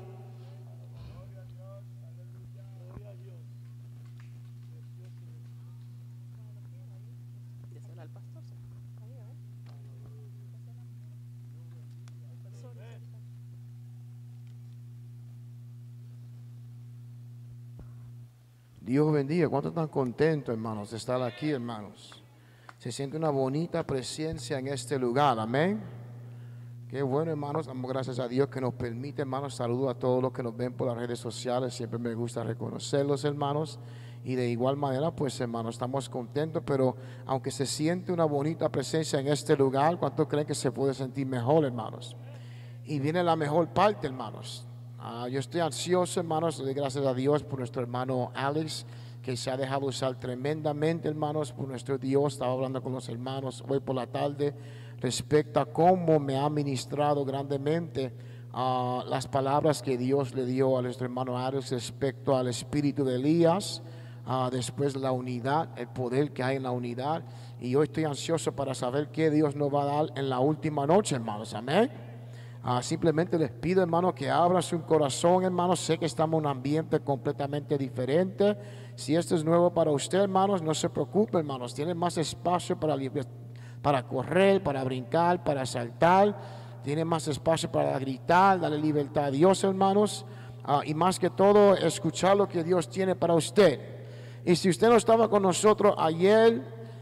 Dios bendiga. ¿Cuántos están contentos, hermanos, de estar aquí, hermanos? Se siente una bonita presencia en este lugar. Amén. Qué bueno, hermanos. Damos gracias a Dios que nos permite, hermanos. Saludo a todos los que nos ven por las redes sociales. Siempre me gusta reconocerlos, hermanos. Y de igual manera, pues, hermanos, estamos contentos. Pero aunque se siente una bonita presencia en este lugar, ¿cuántos creen que se puede sentir mejor, hermanos? Y viene la mejor parte, hermanos. Uh, yo estoy ansioso, hermanos, de gracias a Dios por nuestro hermano Alex, que se ha dejado usar tremendamente, hermanos, por nuestro Dios. Estaba hablando con los hermanos hoy por la tarde respecto a cómo me ha ministrado grandemente uh, las palabras que Dios le dio a nuestro hermano Alex respecto al espíritu de Elías, uh, después la unidad, el poder que hay en la unidad. Y hoy estoy ansioso para saber qué Dios nos va a dar en la última noche, hermanos. Amén. Uh, simplemente les pido, hermanos, que abran su corazón, hermanos. Sé que estamos en un ambiente completamente diferente. Si esto es nuevo para usted, hermanos, no se preocupe, hermanos. Tienen más espacio para, para correr, para brincar, para saltar. Tienen más espacio para gritar, darle libertad a Dios, hermanos. Uh, y más que todo, escuchar lo que Dios tiene para usted. Y si usted no estaba con nosotros ayer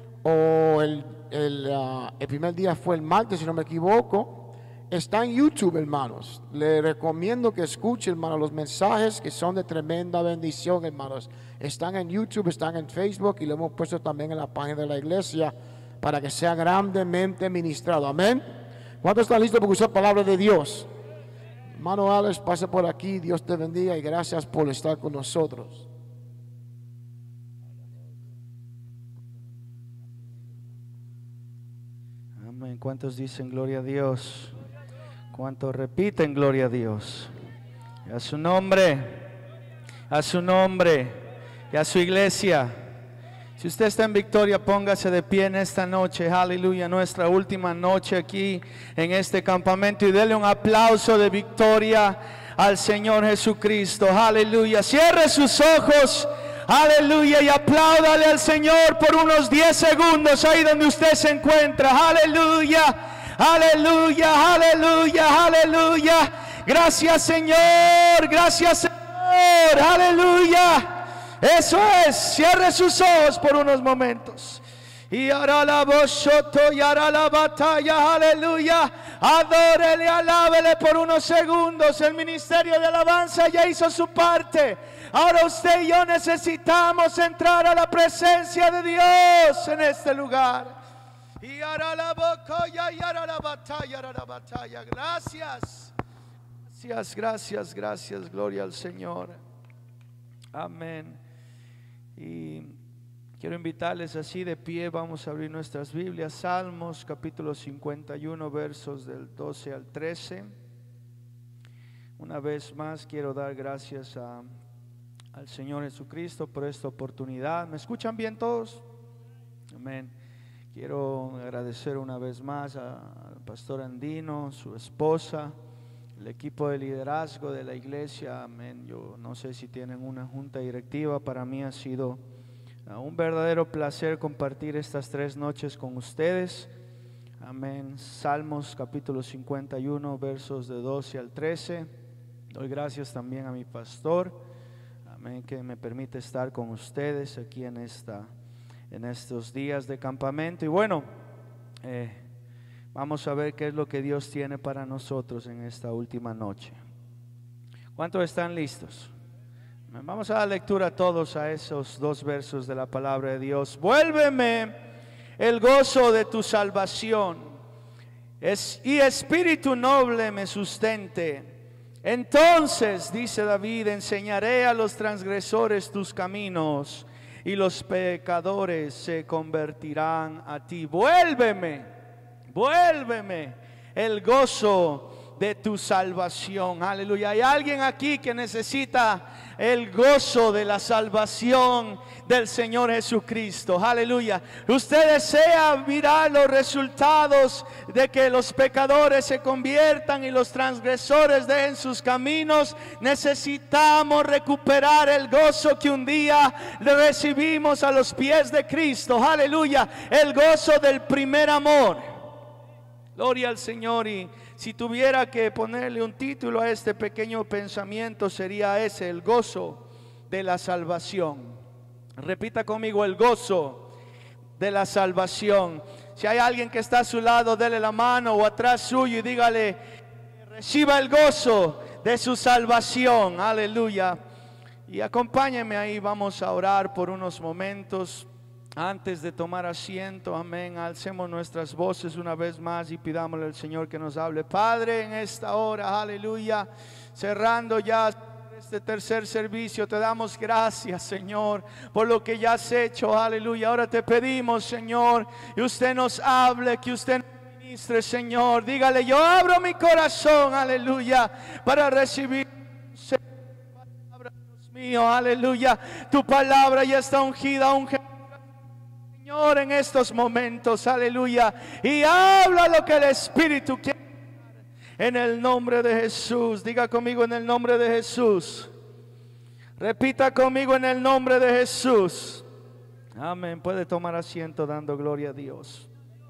o el, el, uh, el primer día fue el martes, si no me equivoco, está en YouTube, hermanos. Le recomiendo que escuche, hermanos, los mensajes que son de tremenda bendición, hermanos. Están en YouTube, están en Facebook y lo hemos puesto también en la página de la iglesia para que sea grandemente ministrado. Amén. ¿Cuántos están listos para escuchar palabra de Dios? Hermano Alex, pase por aquí. Dios te bendiga y gracias por estar con nosotros. Amén. ¿Cuántos dicen gloria a Dios? ¿Cuántos repiten gloria a Dios? Y a su nombre, a su nombre y a su iglesia. Si usted está en victoria, póngase de pie en esta noche. Aleluya, nuestra última noche aquí en este campamento, y dele un aplauso de victoria al Señor Jesucristo. Aleluya, cierre sus ojos. Aleluya, y apláudale al Señor por unos diez segundos ahí donde usted se encuentra. Aleluya. Aleluya, aleluya, aleluya. Gracias, Señor, gracias, Señor, aleluya. Eso es, cierre sus ojos por unos momentos. Y hará la voz y hará la batalla, aleluya. Adórele, alábele por unos segundos. El ministerio de alabanza ya hizo su parte. Ahora usted y yo necesitamos entrar a la presencia de Dios en este lugar. Y hará la boca y hará la batalla, hará la batalla. Gracias, gracias, gracias, gracias. Gloria al Señor. Amén. Y quiero invitarles así de pie. Vamos a abrir nuestras Biblias. Salmos capítulo cincuenta y uno, versos del doce al trece. Una vez más quiero dar gracias a, al Señor Jesucristo por esta oportunidad. ¿Me escuchan bien todos? Amén. Quiero agradecer una vez más al pastor Andino, su esposa, el equipo de liderazgo de la iglesia. Amén. Yo no sé si tienen una junta directiva. Para mí ha sido un verdadero placer compartir estas tres noches con ustedes. Amén. Salmos capítulo cincuenta y uno, versos de doce al trece. Doy gracias también a mi pastor. Amén, que me permite estar con ustedes aquí en esta en estos días de campamento. Y bueno, eh, vamos a ver qué es lo que Dios tiene para nosotros en esta última noche. ¿Cuántos están listos? Vamos a dar lectura a todos a esos dos versos de la palabra de Dios. Vuélveme el gozo de tu salvación, es, y espíritu noble me sustente. Entonces, dice David, enseñaré a los transgresores tus caminos, y los pecadores se convertirán a ti. Vuélveme, vuélveme el gozo de tu salvación. Aleluya. Hay alguien aquí que necesita el gozo de la salvación del Señor Jesucristo. Aleluya. Usted desea mirar los resultados de que los pecadores se conviertan y los transgresores dejen sus caminos. Necesitamos recuperar el gozo que un día le recibimos a los pies de Cristo. Aleluya. El gozo del primer amor. Gloria al Señor. Y si tuviera que ponerle un título a este pequeño pensamiento, sería ese: el gozo de la salvación. Repita conmigo: el gozo de la salvación. Si hay alguien que está a su lado, dele la mano, o atrás suyo, y dígale: reciba el gozo de su salvación. Aleluya. Y acompáñenme ahí, vamos a orar por unos momentos. Antes de tomar asiento, amén, alcemos nuestras voces una vez más y pidámosle al Señor que nos hable. Padre, en esta hora, aleluya, cerrando ya este tercer servicio, te damos gracias, Señor, por lo que ya has hecho, aleluya. Ahora te pedimos, Señor, que usted nos hable, que usted nos ministre, Señor. Dígale: yo abro mi corazón, aleluya, para recibir palabra, Dios mío, aleluya. Tu palabra ya está ungida, ungida, Señor, en estos momentos, aleluya, y habla lo que el Espíritu quiere, en el nombre de Jesús. Diga conmigo: en el nombre de Jesús. Repita conmigo: en el nombre de Jesús. Amén. Puede tomar asiento dando gloria a Dios.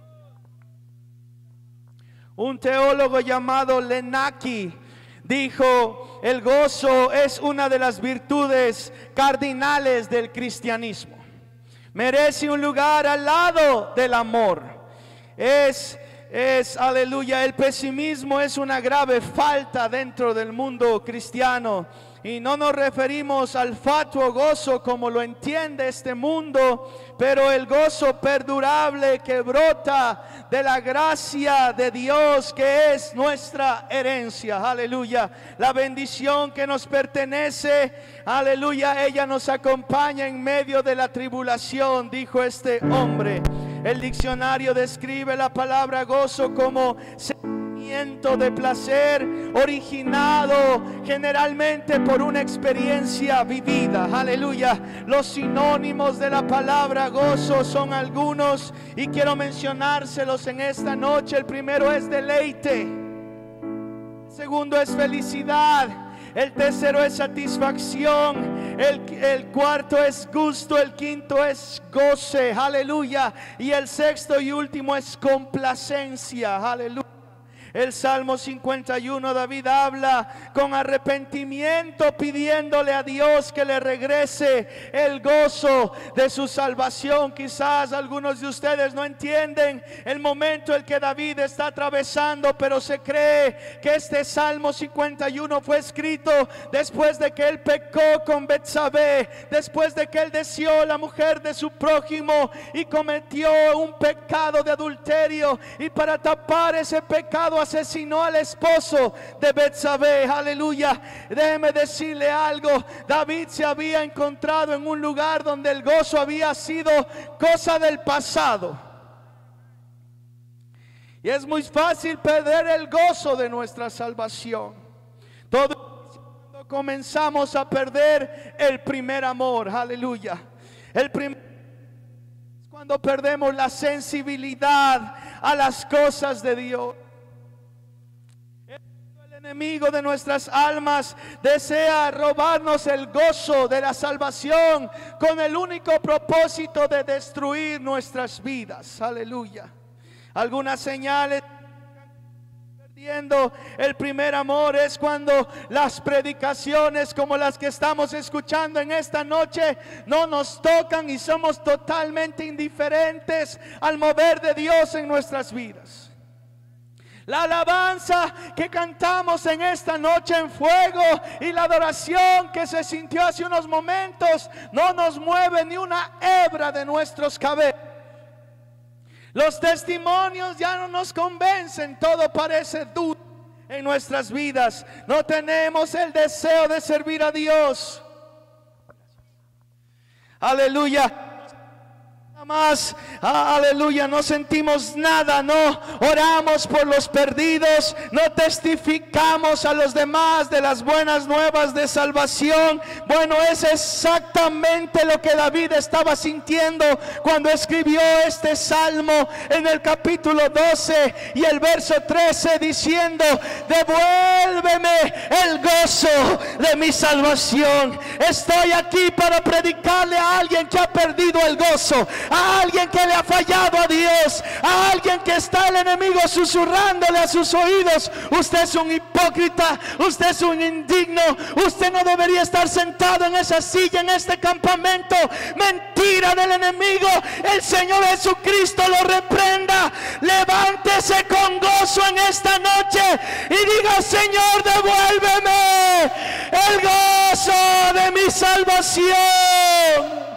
Un teólogo llamado Lenaki dijo: el gozo es una de las virtudes cardinales del cristianismo. Merece un lugar al lado del amor. Es, es, aleluya, el pesimismo es una grave falta dentro del mundo cristiano. Y no nos referimos al fatuo gozo como lo entiende este mundo, pero el gozo perdurable que brota de la gracia de Dios, que es nuestra herencia. Aleluya. La bendición que nos pertenece, aleluya, ella nos acompaña en medio de la tribulación, dijo este hombre. El diccionario describe la palabra gozo como sentimiento de placer originado generalmente por una experiencia vivida. Aleluya. Los sinónimos de la palabra gozo son algunos y quiero mencionárselos en esta noche. El primero es deleite, el segundo es felicidad, el tercero es satisfacción, el, el cuarto es gusto, el quinto es goce, aleluya, y el sexto y último es complacencia, aleluya. El Salmo cincuenta y uno, David habla con arrepentimiento, pidiéndole a Dios que le regrese el gozo de su salvación. Quizás algunos de ustedes no entienden el momento en que David está atravesando, pero se cree que este Salmo cincuenta y uno fue escrito después de que él pecó con Betsabé, después de que él deseó la mujer de su prójimo y cometió un pecado de adulterio, y para tapar ese pecado asesinó al esposo de Betsabé. Aleluya. Déjeme decirle algo: David se había encontrado en un lugar donde el gozo había sido cosa del pasado. Y es muy fácil perder el gozo de nuestra salvación. Todo cuando comenzamos a perder el primer amor. Aleluya. El primer es cuando perdemos la sensibilidad a las cosas de Dios. El enemigo de nuestras almas desea robarnos el gozo de la salvación con el único propósito de destruir nuestras vidas. Aleluya. Algunas señales perdiendo el primer amor es cuando las predicaciones como las que estamos escuchando en esta noche no nos tocan y somos totalmente indiferentes al mover de Dios en nuestras vidas. La alabanza que cantamos en esta noche en fuego y la adoración que se sintió hace unos momentos no nos mueve ni una hebra de nuestros cabellos. Los testimonios ya no nos convencen, todo parece duro en nuestras vidas. No tenemos el deseo de servir a Dios. Aleluya. más, aleluya, no sentimos nada, no oramos por los perdidos, no testificamos a los demás de las buenas nuevas de salvación. Bueno, es exactamente lo que David estaba sintiendo cuando escribió este salmo en el capítulo doce y el verso trece, diciendo: devuélveme el gozo de mi salvación. Estoy aquí para predicarle a alguien que ha perdido el gozo, a alguien que le ha fallado a Dios, a alguien que está el enemigo susurrándole a sus oídos: usted es un hipócrita, usted es un indigno, usted no debería estar sentado en esa silla en este campamento. Mentira del enemigo. El Señor Jesucristo lo reprenda. Levántese con gozo en esta noche y diga: Señor, devuélveme el gozo de mi salvación.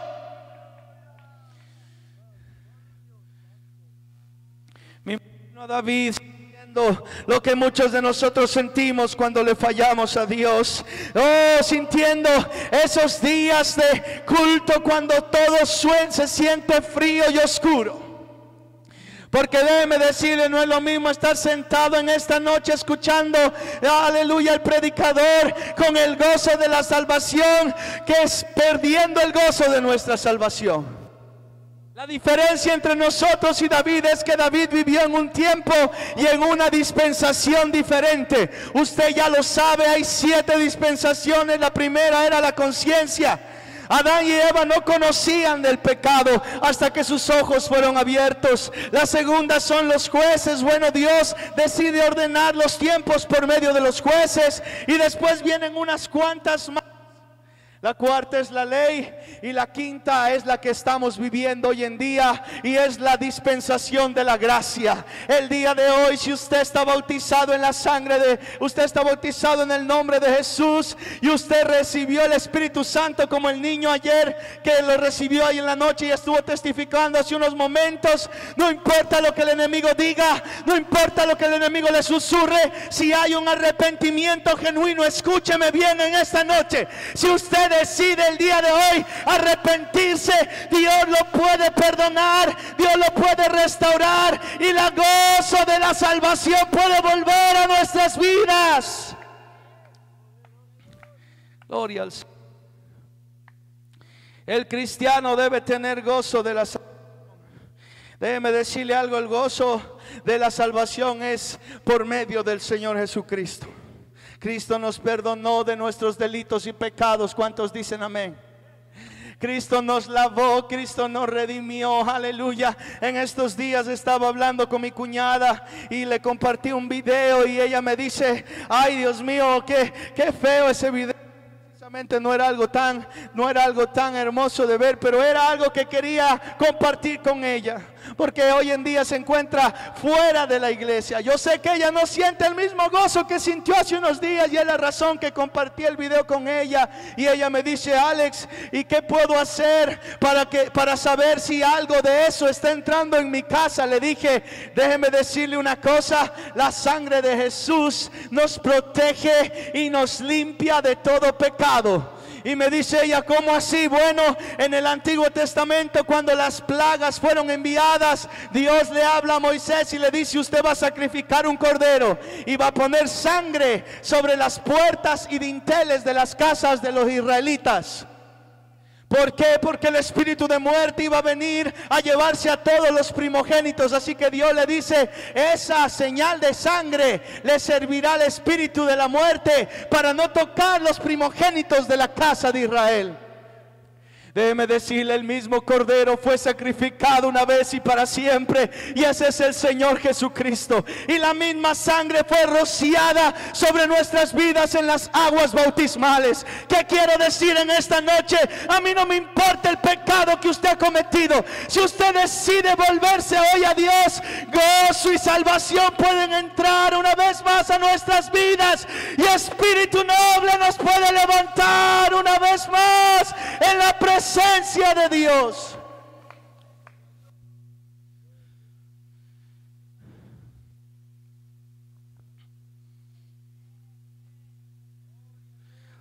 Mi hermano David, sintiendo lo que muchos de nosotros sentimos cuando le fallamos a Dios. Oh, sintiendo esos días de culto cuando todo suena, se siente frío y oscuro. Porque déjeme decirle, no es lo mismo estar sentado en esta noche escuchando, aleluya, al predicador con el gozo de la salvación, que es perdiendo el gozo de nuestra salvación. La diferencia entre nosotros y David es que David vivió en un tiempo y en una dispensación diferente. Usted ya lo sabe, hay siete dispensaciones. La primera era la conciencia. Adán y Eva no conocían del pecado hasta que sus ojos fueron abiertos. La segunda son los jueces. Bueno, Dios decide ordenar los tiempos por medio de los jueces. Y después vienen unas cuantas más. La cuarta es la ley y la quinta es la que estamos viviendo hoy en día, y es la dispensación de la gracia. El día de hoy, si usted está bautizado en la sangre de, usted está bautizado en el nombre de Jesús y usted recibió el Espíritu Santo como el niño ayer que lo recibió ahí en la noche y estuvo testificando hace unos momentos, no importa lo que el enemigo diga, no importa lo que el enemigo le susurre, si hay un arrepentimiento genuino, escúcheme bien en esta noche, si usted decide el día de hoy arrepentirse, Dios lo puede perdonar, Dios lo puede restaurar, y la gozo de la salvación puede volver a nuestras vidas. Gloria al Señor. El cristiano debe tener gozo de la salvación. Déjeme decirle algo: el gozo de la salvación es por medio del Señor Jesucristo. Cristo nos perdonó de nuestros delitos y pecados. ¿Cuántos dicen amén? Cristo nos lavó, Cristo nos redimió, aleluya. En estos días estaba hablando con mi cuñada y le compartí un video y ella me dice: ay, Dios mío, qué, qué feo ese video. Precisamente no era algo tan, no era algo tan hermoso de ver, pero era algo que quería compartir con ella, porque hoy en día se encuentra fuera de la iglesia. Yo sé que ella no siente el mismo gozo que sintió hace unos días, y es la razón que compartí el video con ella. Y ella me dice: Alex, ¿y qué puedo hacer para, que, para saber si algo de eso está entrando en mi casa? Le dije: déjeme decirle una cosa, la sangre de Jesús nos protege y nos limpia de todo pecado. Y me dice ella: ¿cómo así? Bueno, en el Antiguo Testamento, cuando las plagas fueron enviadas, Dios le habla a Moisés y le dice: usted va a sacrificar un cordero y va a poner sangre sobre las puertas y dinteles de las casas de los israelitas. ¿Por qué? Porque el espíritu de muerte iba a venir a llevarse a todos los primogénitos. Así que Dios le dice: esa señal de sangre le servirá al espíritu de la muerte para no tocar los primogénitos de la casa de Israel. Déjeme decirle, el mismo cordero fue sacrificado una vez y para siempre, y ese es el Señor Jesucristo. Y la misma sangre fue rociada sobre nuestras vidas en las aguas bautismales. ¿Qué quiero decir en esta noche? A mí no me importa el pecado que usted ha cometido. Si usted decide volverse hoy a Dios, gozo y salvación pueden entrar una vez más a nuestras vidas, y espíritu noble nos puede levantar una vez más en la presencia de Dios.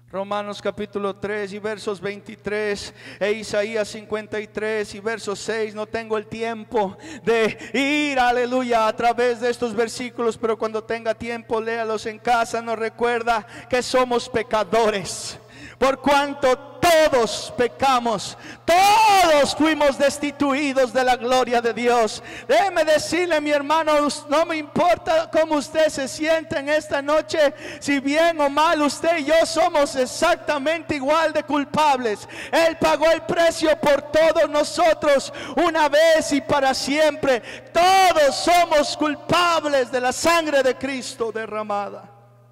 Romanos capítulo tres y versos veintitrés e Isaías cincuenta y tres y verso seis. No tengo el tiempo de ir, aleluya, a través de estos versículos, pero cuando tenga tiempo léalos en casa. Nos recuerda que somos pecadores, por cuanto todos pecamos, todos fuimos destituidos de la gloria de Dios. Déjeme decirle, mi hermano, no me importa cómo usted se siente en esta noche, si bien o mal, usted y yo somos exactamente igual de culpables. Él pagó el precio por todos nosotros una vez y para siempre. Todos somos culpables de la sangre de Cristo derramada.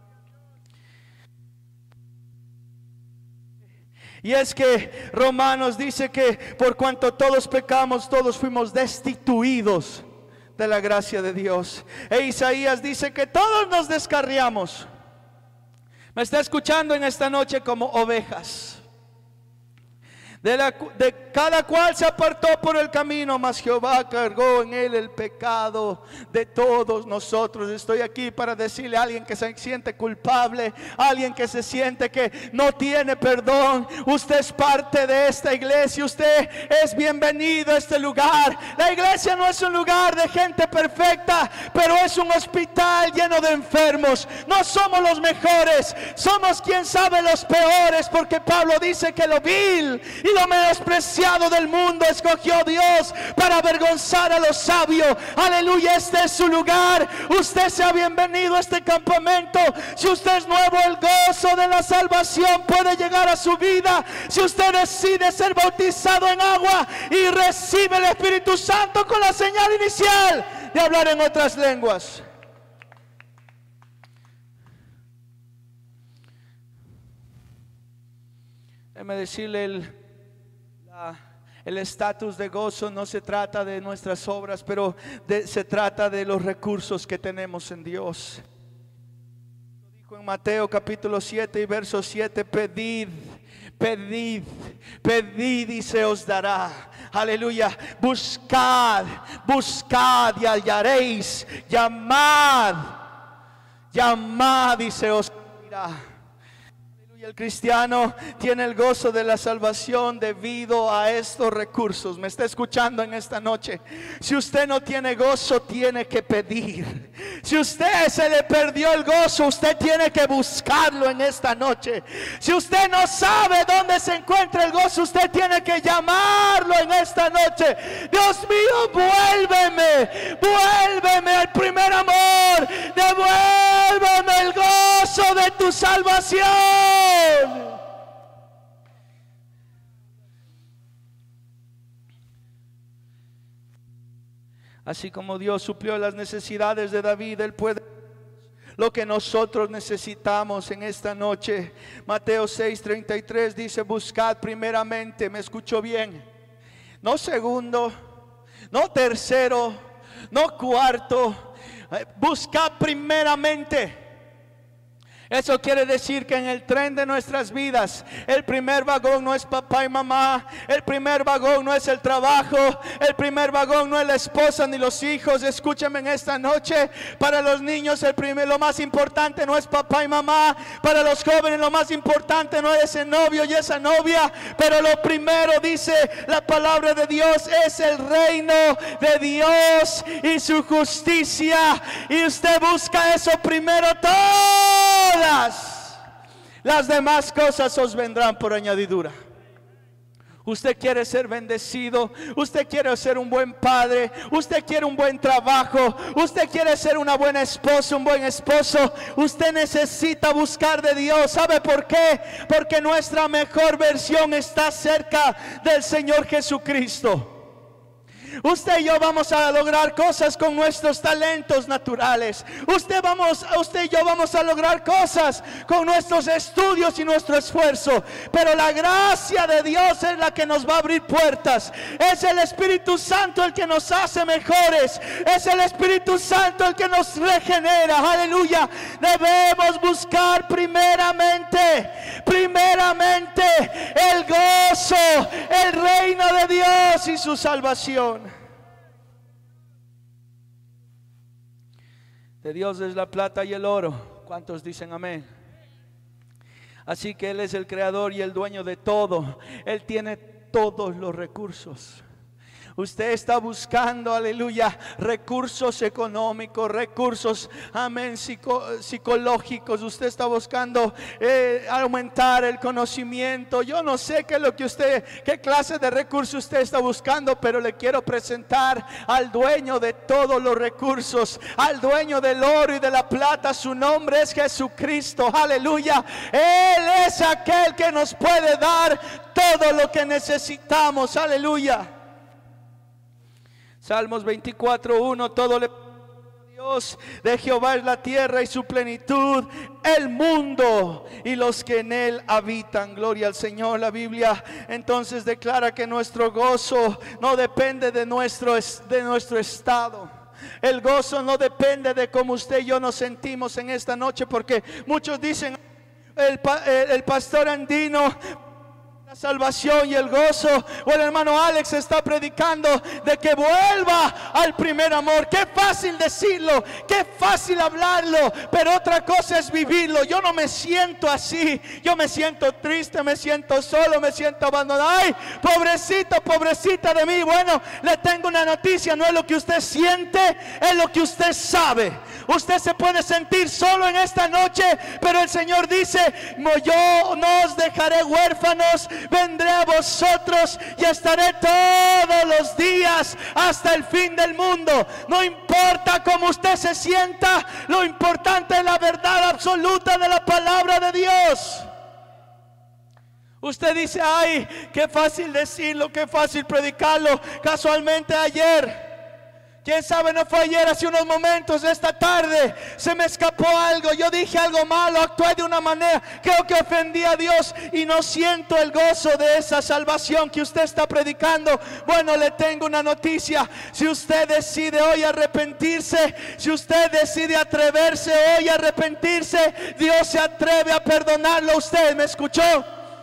Y es que Romanos dice que por cuanto todos pecamos, todos fuimos destituidos de la gracia de Dios. E Isaías dice que todos nos descarriamos. Me está escuchando en esta noche como ovejas. De, la, de cada cual se apartó por el camino, mas Jehová cargó en él el pecado de todos nosotros. Estoy aquí para decirle a alguien que se siente culpable, a alguien que se siente que no tiene perdón: usted es parte de esta iglesia, usted es bienvenido a este lugar. La iglesia no es un lugar de gente perfecta, pero es un hospital lleno de enfermos. No somos los mejores, somos quien sabe los peores, porque Pablo dice que lo vil y lo menospreciado del mundo escogió Dios para avergonzar a los sabios. Aleluya, este es su lugar. Usted sea bienvenido a este campamento. Si usted es nuevo, el gozo de la salvación puede llegar a su vida. Si usted decide ser bautizado en agua y recibe el Espíritu Santo con la señal inicial de hablar en otras lenguas. Déjeme decirle, el El estatus de gozo no se trata de nuestras obras, pero de, se trata de los recursos que tenemos en Dios. Dijo en Mateo capítulo siete y verso siete: pedid, pedid, pedid y se os dará. Aleluya. Buscad, buscad y hallaréis. Llamad, llamad y se os abrirá. El cristiano tiene el gozo de la salvación debido a estos recursos. Me está escuchando en esta noche. Si usted no tiene gozo, tiene que pedir. Si usted se le perdió el gozo, usted tiene que buscarlo en esta noche. Si usted no sabe dónde se encuentra el gozo, usted tiene que llamarlo en esta noche. Dios mío, vuélveme, vuélveme al primer amor, devuélveme el gozo de tu salvación. Así como Dios suplió las necesidades de David, Él puede lo que nosotros necesitamos en esta noche. Mateo seis treinta y tres dice: buscad primeramente, me escuchó bien, no segundo, no tercero, no cuarto, buscad primeramente. Eso quiere decir que en el tren de nuestras vidas, el primer vagón no es papá y mamá, el primer vagón no es el trabajo, el primer vagón no es la esposa ni los hijos. Escúchame en esta noche: para los niños el primer, lo más importante no es papá y mamá. Para los jóvenes lo más importante no es ese novio y esa novia, pero lo primero, dice la palabra de Dios, es el reino de Dios y su justicia. Y usted busca eso primero. Todo las demás cosas os vendrán por añadidura. Usted quiere ser bendecido, usted quiere ser un buen padre, usted quiere un buen trabajo, usted quiere ser una buena esposa, un buen esposo. Usted necesita buscar de Dios. ¿Sabe por qué? Porque nuestra mejor versión está cerca del Señor Jesucristo. Usted y yo vamos a lograr cosas con nuestros talentos naturales. Usted, vamos, usted y yo vamos a lograr cosas con nuestros estudios y nuestro esfuerzo. Pero la gracia de Dios es la que nos va a abrir puertas. Es el Espíritu Santo el que nos hace mejores. Es el Espíritu Santo el que nos regenera. Aleluya. Debemos buscar primeramente, primeramente el gozo, el reino de Dios y su salvación. De Dios es la plata y el oro. ¿Cuántos dicen amén? Así que Él es el creador y el dueño de todo. Él tiene todos los recursos. Usted está buscando, aleluya, recursos económicos, recursos, amén, psico, psicológicos. Usted está buscando eh, aumentar el conocimiento. Yo no sé qué es lo que usted, qué clase de recursos usted está buscando, pero le quiero presentar al dueño de todos los recursos, al dueño del oro y de la plata. Su nombre es Jesucristo, aleluya. Él es aquel que nos puede dar todo lo que necesitamos, aleluya. Salmos veinticuatro uno, todo le Dios, de Jehová es la tierra y su plenitud, el mundo y los que en él habitan. Gloria al Señor. La Biblia entonces declara que nuestro gozo no depende de nuestro, de nuestro estado. El gozo no depende de cómo usted y yo nos sentimos en esta noche, porque muchos dicen, el, el, el pastor Andino, la salvación y el gozo, o el hermano Alex está predicando de que vuelva al primer amor. Qué fácil decirlo, qué fácil hablarlo, pero otra cosa es vivirlo. Yo no me siento así, yo me siento triste, me siento solo, me siento abandonado. Ay, pobrecito, pobrecita de mí. Bueno, le tengo una noticia, no es lo que usted siente, es lo que usted sabe. Usted se puede sentir solo en esta noche, pero el Señor dice, yo no os dejaré huérfanos, vendré a vosotros y estaré todos los días hasta el fin del mundo. No importa cómo usted se sienta, lo importante es la verdad absoluta de la palabra de Dios. Usted dice, ay, qué fácil decirlo, qué fácil predicarlo. Casualmente ayer, quién sabe, no fue ayer, hace unos momentos, esta tarde, se me escapó algo. Yo dije algo malo, actué de una manera, creo que ofendí a Dios y no siento el gozo de esa salvación que usted está predicando. Bueno, le tengo una noticia. Si usted decide hoy arrepentirse, si usted decide atreverse hoy a arrepentirse, Dios se atreve a perdonarlo a usted. ¿Me escuchó?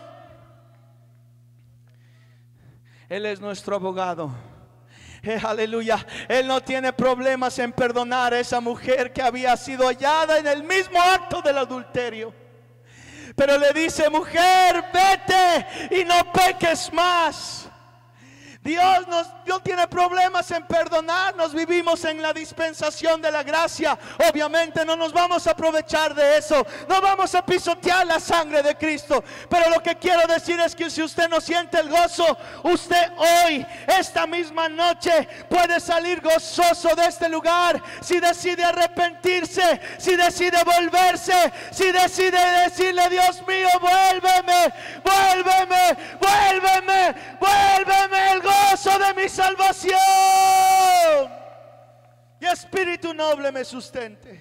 Él es nuestro abogado. Eh, aleluya. Él no tiene problemas en perdonar a esa mujer que había sido hallada en el mismo acto del adulterio, pero le dice, mujer, vete y no peques más. Dios nos, Dios tiene problemas en perdonarnos. Vivimos en la dispensación de la gracia. Obviamente no nos vamos a aprovechar de eso, no vamos a pisotear la sangre de Cristo. Pero lo que quiero decir es que si usted no siente el gozo, usted hoy, esta misma noche, puede salir gozoso de este lugar. Si decide arrepentirse, si decide volverse, si decide decirle, Dios mío, vuélveme, vuélveme, vuélveme, vuélveme el gozo de mi salvación, y espíritu noble me sustente.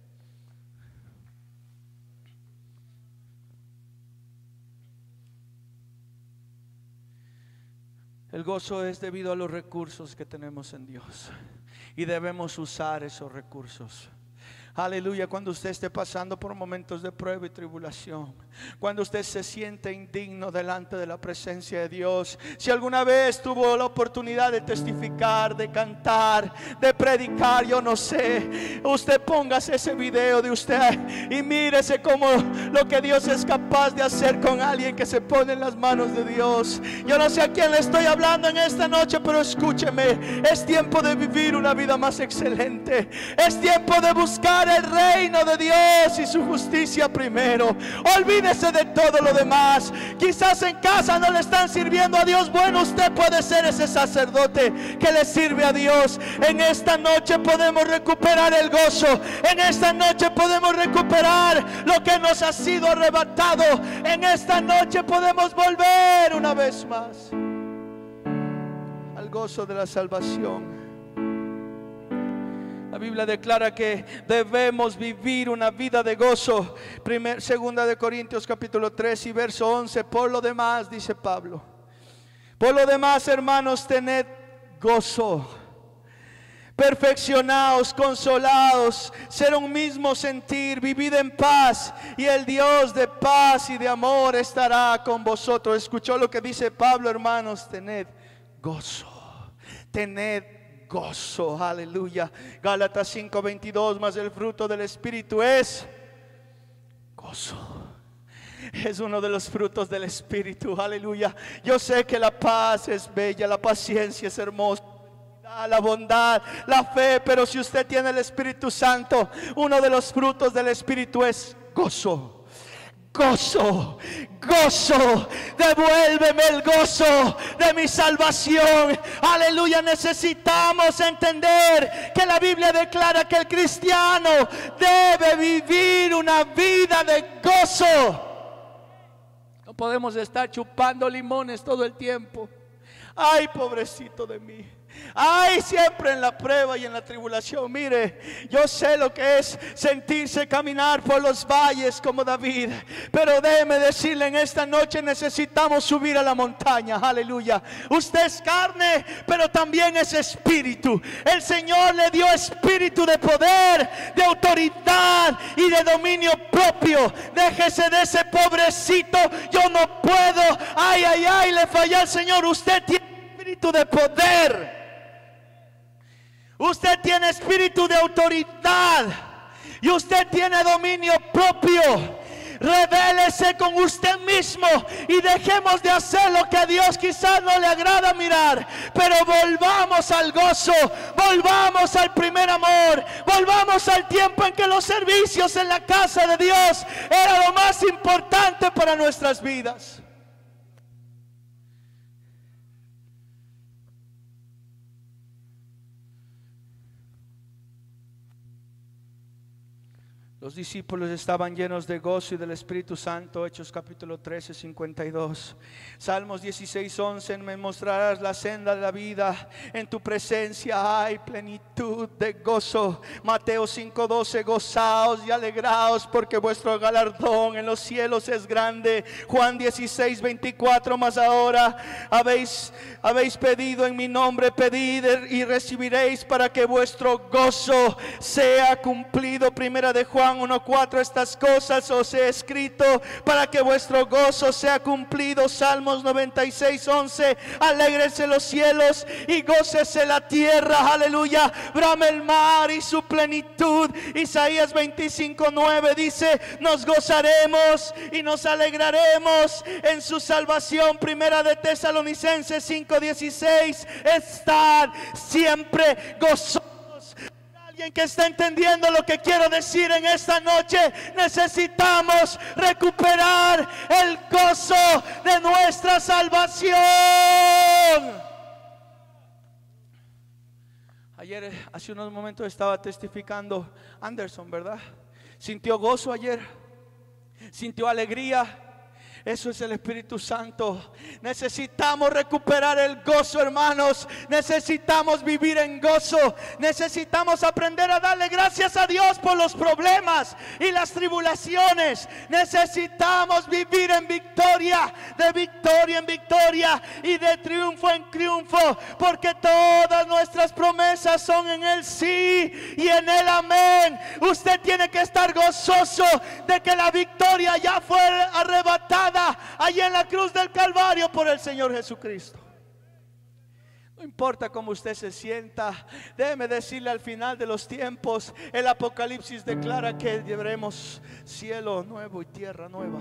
El gozo es debido a los recursos que tenemos en Dios, y debemos usar esos recursos. Aleluya. Cuando usted esté pasando por momentos de prueba y tribulación, cuando usted se siente indigno delante de la presencia de Dios, si alguna vez tuvo la oportunidad de testificar, de cantar, de predicar, yo no sé, usted póngase ese video de usted y mírese como lo que Dios es capaz de hacer con alguien que se pone en las manos de Dios. Yo no sé a quién le estoy hablando en esta noche, pero escúcheme, es tiempo de vivir una vida más excelente. Es tiempo de buscar el reino de Dios y su justicia primero. Olvídese de todo lo demás. Quizás en casa no le están sirviendo a Dios. Bueno, usted puede ser ese sacerdote que le sirve a Dios. En esta noche podemos recuperar el gozo. En esta noche podemos recuperar lo que nos ha sido arrebatado. En esta noche podemos volver una vez más al gozo de la salvación. La Biblia declara que debemos vivir una vida de gozo. Primer, segunda de Corintios capítulo tres y verso once. Por lo demás, dice Pablo, por lo demás, hermanos, tened gozo, perfeccionaos, consolaos, ser un mismo sentir, vivid en paz, y el Dios de paz y de amor estará con vosotros. ¿Escuchó lo que dice Pablo, hermanos? Tened gozo, tened gozo, aleluya. Gálatas cinco veintidós, mas el fruto del Espíritu es gozo. es uno de los frutos del Espíritu. Aleluya. Yo sé que la paz es bella, la paciencia es hermosa, la bondad, la fe, pero si usted tiene el Espíritu Santo, uno de los frutos del Espíritu es gozo. Gozo, gozo, devuélveme el gozo de mi salvación. Aleluya, necesitamos entender que la Biblia declara que el cristiano debe vivir una vida de gozo. No podemos estar chupando limones todo el tiempo. Ay, pobrecito de mí. Ay, siempre en la prueba y en la tribulación. Mire, yo sé lo que es sentirse caminar por los valles como David, pero déjeme decirle, en esta noche necesitamos subir a la montaña. Aleluya. Usted es carne, pero también es espíritu. El Señor le dio espíritu de poder, de autoridad y de dominio propio. Déjese de ese pobrecito, yo no puedo, ay, ay, ay, le falla al Señor. Usted tiene espíritu de poder. Usted tiene espíritu de autoridad y usted tiene dominio propio. Revélese con usted mismo y dejemos de hacer lo que a Dios quizás no le agrada mirar, pero volvamos al gozo, volvamos al primer amor, volvamos al tiempo en que los servicios en la casa de Dios era lo más importante para nuestras vidas. Los discípulos estaban llenos de gozo y del Espíritu Santo. Hechos capítulo trece, cincuenta y dos. Salmos dieciséis, once. Me mostrarás la senda de la vida. En tu presencia hay plenitud de gozo. Mateo cinco, doce. Gozaos y alegraos porque vuestro galardón en los cielos es grande. Juan dieciséis, veinticuatro. Mas ahora habéis, habéis pedido en mi nombre. Pedid y recibiréis para que vuestro gozo sea cumplido. Primera de Juan uno cuatro. Estas cosas os he escrito para que vuestro gozo sea cumplido. Salmos noventa y seis, once. Alégrense los cielos y gócese la tierra. Aleluya. Brame el mar y su plenitud. Isaías veinticinco, nueve dice: nos gozaremos y nos alegraremos en su salvación. Primera de Tesalonicenses cinco, dieciséis. Estad siempre gozosos. Alguien que está entendiendo lo que quiero decir en esta noche, necesitamos recuperar el gozo de nuestra salvación. Ayer, hace unos momentos, estaba testificando Anderson, ¿verdad? Sintió gozo ayer, sintió alegría. Eso es el Espíritu Santo. Necesitamos recuperar el gozo, hermanos. Necesitamos vivir en gozo. Necesitamos aprender a darle gracias a Dios por los problemas y las tribulaciones. Necesitamos vivir en victoria, de victoria en victoria y de triunfo en triunfo, porque todas nuestras promesas son en el sí y en el amén. Usted tiene que estar gozoso de que la victoria ya fue arrebatada allí en la cruz del Calvario por el Señor Jesucristo. No importa cómo usted se sienta, déjeme decirle, al final de los tiempos el Apocalipsis declara que veremos cielo nuevo y tierra nueva.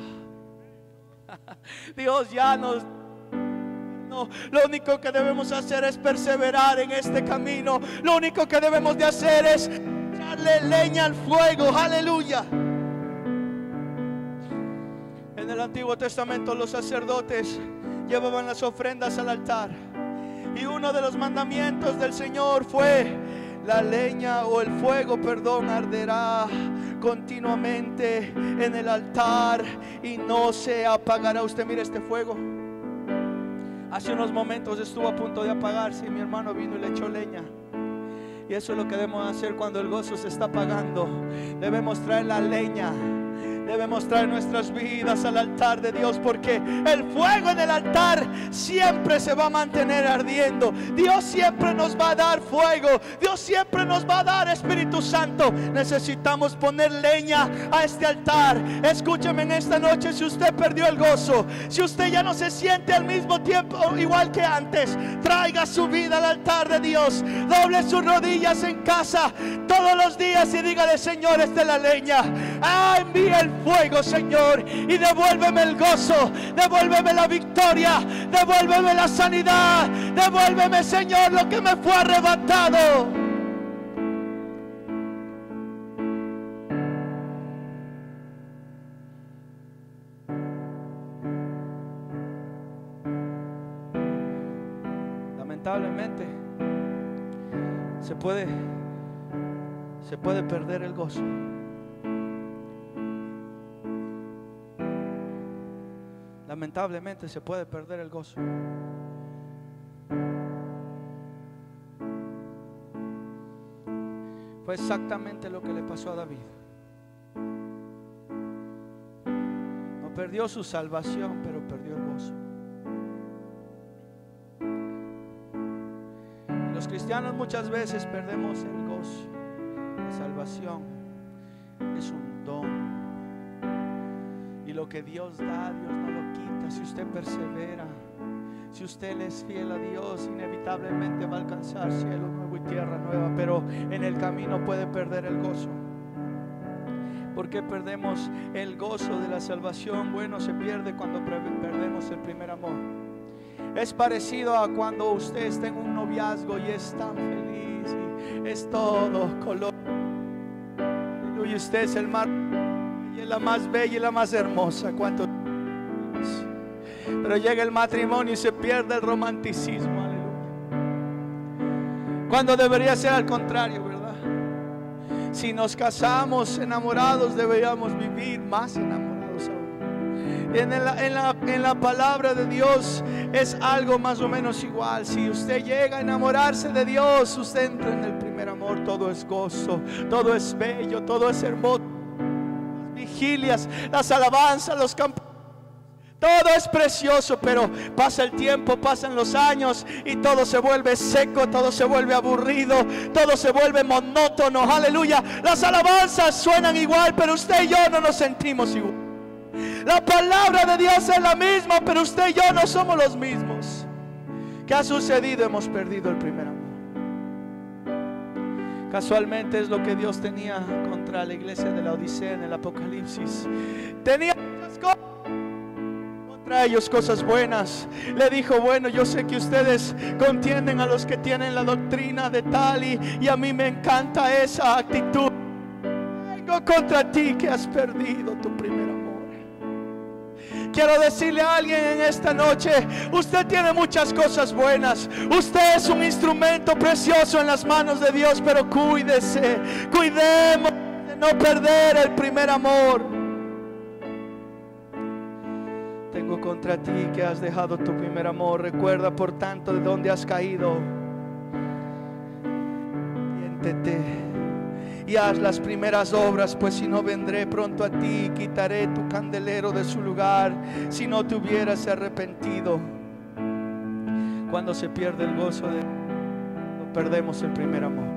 Dios ya nos No, lo único que debemos hacer es perseverar en este camino. Lo único que debemos de hacer es echarle leña al fuego. Aleluya. En el Antiguo Testamento los sacerdotes llevaban las ofrendas al altar, y uno de los mandamientos del Señor fue: la leña o el fuego, perdón, arderá continuamente en el altar y no se apagará. Usted mire este fuego. Hace unos momentos estuvo a punto de apagarse y mi hermano vino y le echó leña. Y eso es lo que debemos hacer cuando el gozo se está apagando. Debemos traer la leña. Debemos traer nuestras vidas al altar de Dios, porque el fuego en el altar siempre se va a mantener ardiendo. Dios siempre nos va a dar fuego. Dios siempre nos va a dar Espíritu Santo. Necesitamos poner leña a este altar. Escúcheme en esta noche: si usted perdió el gozo, si usted ya no se siente al mismo tiempo igual que antes, traiga su vida al altar de Dios. Doble sus rodillas en casa todos los días y dígale: Señor, esta es la leña. Ah, envía el fuego, Señor, y devuélveme el gozo, devuélveme la victoria, devuélveme la sanidad, devuélveme, Señor, lo que me fue arrebatado. Lamentablemente se puede se puede perder el gozo. Lamentablemente se puede perder el gozo. Fue exactamente lo que le pasó a David. No perdió su salvación, pero perdió el gozo. Los cristianos muchas veces perdemos el gozo. La salvación es un don. Y lo que Dios da, Dios no lo quita. Si usted persevera, si usted le es fiel a Dios, inevitablemente va a alcanzar cielo nuevo y tierra nueva. Pero en el camino puede perder el gozo. ¿Por qué perdemos el gozo de la salvación? Bueno, se pierde cuando perdemos el primer amor. Es parecido a cuando usted está en un noviazgo y es tan feliz y es todo color. Y usted es el más, y es la más bella y la más hermosa. ¿Cuánto? Pero llega el matrimonio y se pierde el romanticismo. Aleluya. Cuando debería ser al contrario, ¿verdad? Si nos casamos enamorados, deberíamos vivir más enamorados aún. En la, en, la, en la palabra de Dios es algo más o menos igual. Si usted llega a enamorarse de Dios, usted entra en el primer amor. Todo es gozo, todo es bello, todo es hermoso. Las vigilias, las alabanzas, los campos, todo es precioso. Pero pasa el tiempo, pasan los años y todo se vuelve seco, todo se vuelve aburrido, todo se vuelve monótono. Aleluya. Las alabanzas suenan igual, pero usted y yo no nos sentimos igual. La palabra de Dios es la misma, pero usted y yo no somos los mismos. ¿Qué ha sucedido? Hemos perdido el primer amor. Casualmente es lo que Dios tenía contra la iglesia de la Odisea en el Apocalipsis. Tenía muchas cosas contra ellos, cosas buenas. Le dijo: bueno, yo sé que ustedes contienden a los que tienen la doctrina de tal y, y a mí me encanta esa actitud. Vengo contra ti que has perdido tu primer amor. Quiero decirle a alguien en esta noche: usted tiene muchas cosas buenas, usted es un instrumento precioso en las manos de Dios, pero cuídese, cuidemos de no perder el primer amor. Tengo contra ti que has dejado tu primer amor. Recuerda por tanto de dónde has caído. Siéntete y haz las primeras obras, pues si no vendré pronto a ti y quitaré tu candelero de su lugar, si no te hubieras arrepentido. Cuando se pierde el gozo de no perdemos el primer amor.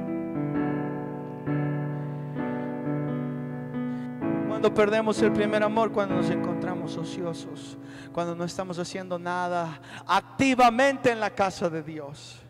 Cuando perdemos el primer amor, cuando nos encontramos ociosos, cuando no estamos haciendo nada activamente en la casa de Dios.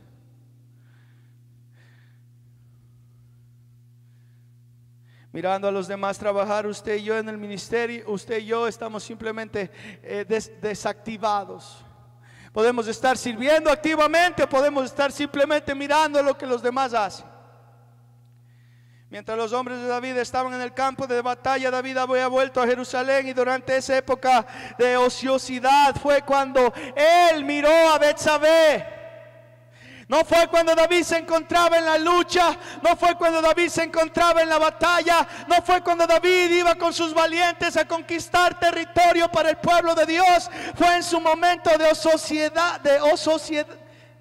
Mirando a los demás trabajar, usted y yo en el ministerio, usted y yo estamos simplemente eh, des desactivados. Podemos estar sirviendo activamente, podemos estar simplemente mirando lo que los demás hacen. Mientras los hombres de David estaban en el campo de batalla, David había vuelto a Jerusalén, y durante esa época de ociosidad fue cuando él miró a Betsabé. No fue cuando David se encontraba en la lucha, no fue cuando David se encontraba en la batalla, no fue cuando David iba con sus valientes a conquistar territorio para el pueblo de Dios. Fue en su momento de ociosidad, de ociosidad,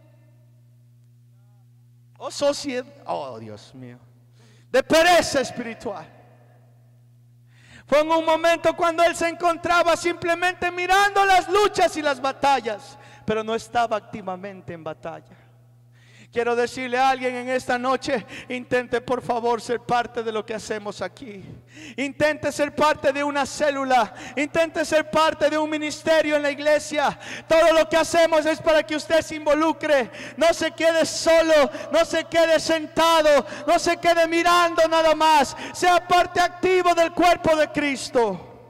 ociosidad, oh Dios mío, de pereza espiritual. Fue en un momento cuando él se encontraba simplemente mirando las luchas y las batallas, pero no estaba activamente en batalla. Quiero decirle a alguien en esta noche: intente por favor ser parte de lo que hacemos aquí. Intente ser parte de una célula. Intente ser parte de un ministerio en la iglesia. Todo lo que hacemos es para que usted se involucre. No se quede solo, no se quede sentado, no se quede mirando nada más. Sea parte activo del cuerpo de Cristo.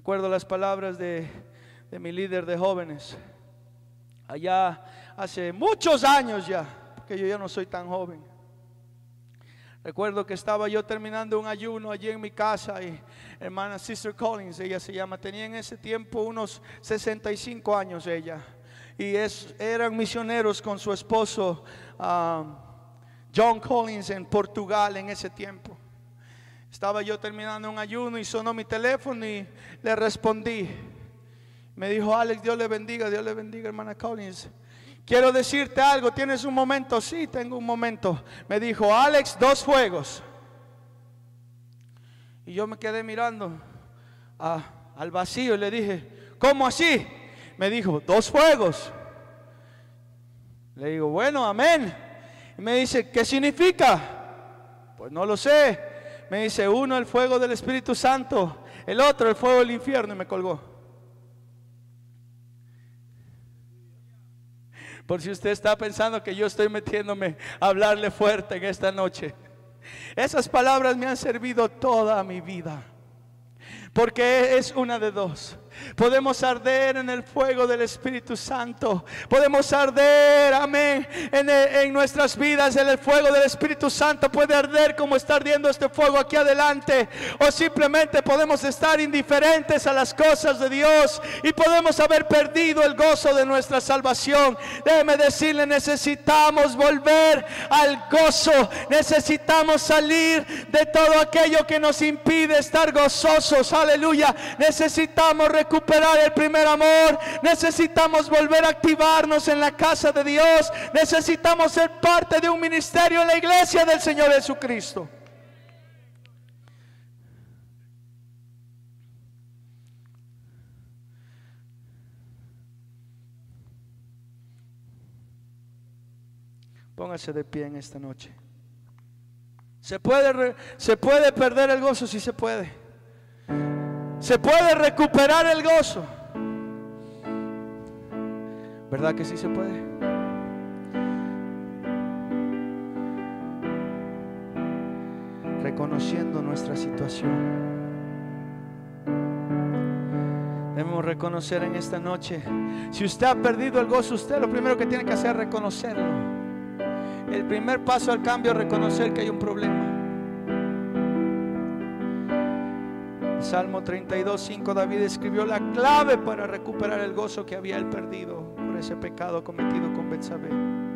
Recuerdo las palabras de, de mi líder de jóvenes, allá hace muchos años ya, porque yo ya no soy tan joven. Recuerdo que estaba yo terminando un ayuno allí en mi casa y hermana Sister Collins, ella se llama, tenía en ese tiempo unos sesenta y cinco años ella. Y es, eran misioneros con su esposo um, John Collins en Portugal en ese tiempo. Estaba yo terminando un ayuno y sonó mi teléfono y le respondí. Me dijo: Alex, Dios le bendiga, Dios le bendiga, hermana Collins. Quiero decirte algo, ¿tienes un momento? Sí, tengo un momento. Me dijo: Alex, dos fuegos. Y yo me quedé mirando a, al vacío y le dije: ¿cómo así? Me dijo: dos fuegos. Le digo: bueno, amén. Y me dice: ¿qué significa? Pues no lo sé. Me dice: uno el fuego del Espíritu Santo, el otro el fuego del infierno. Y me colgó. Por si usted está pensando que yo estoy metiéndome a hablarle fuerte en esta noche, esas palabras me han servido toda mi vida. Porque es una de dos: podemos arder en el fuego del Espíritu Santo, podemos arder, amén, en, el, en nuestras vidas. En el fuego del Espíritu Santo puede arder como está ardiendo este fuego aquí adelante, o simplemente podemos estar indiferentes a las cosas de Dios y podemos haber perdido el gozo de nuestra salvación. Déjeme decirle, necesitamos volver al gozo, necesitamos salir de todo aquello que nos impide estar gozosos. Aleluya. Necesitamos recuperar el primer amor, necesitamos volver a activarnos en la casa de Dios, necesitamos ser parte de un ministerio en la iglesia del Señor Jesucristo. Póngase de pie en esta noche. Se puede, se puede perder el gozo, si se puede. Se puede recuperar el gozo. ¿Verdad que sí se puede? Reconociendo nuestra situación. Debemos reconocer en esta noche. Si usted ha perdido el gozo, usted lo primero que tiene que hacer es reconocerlo. El primer paso al cambio es reconocer que hay un problema. Salmo treinta y dos, cinco, David escribió la clave para recuperar el gozo que había él perdido por ese pecado cometido con Betsabé.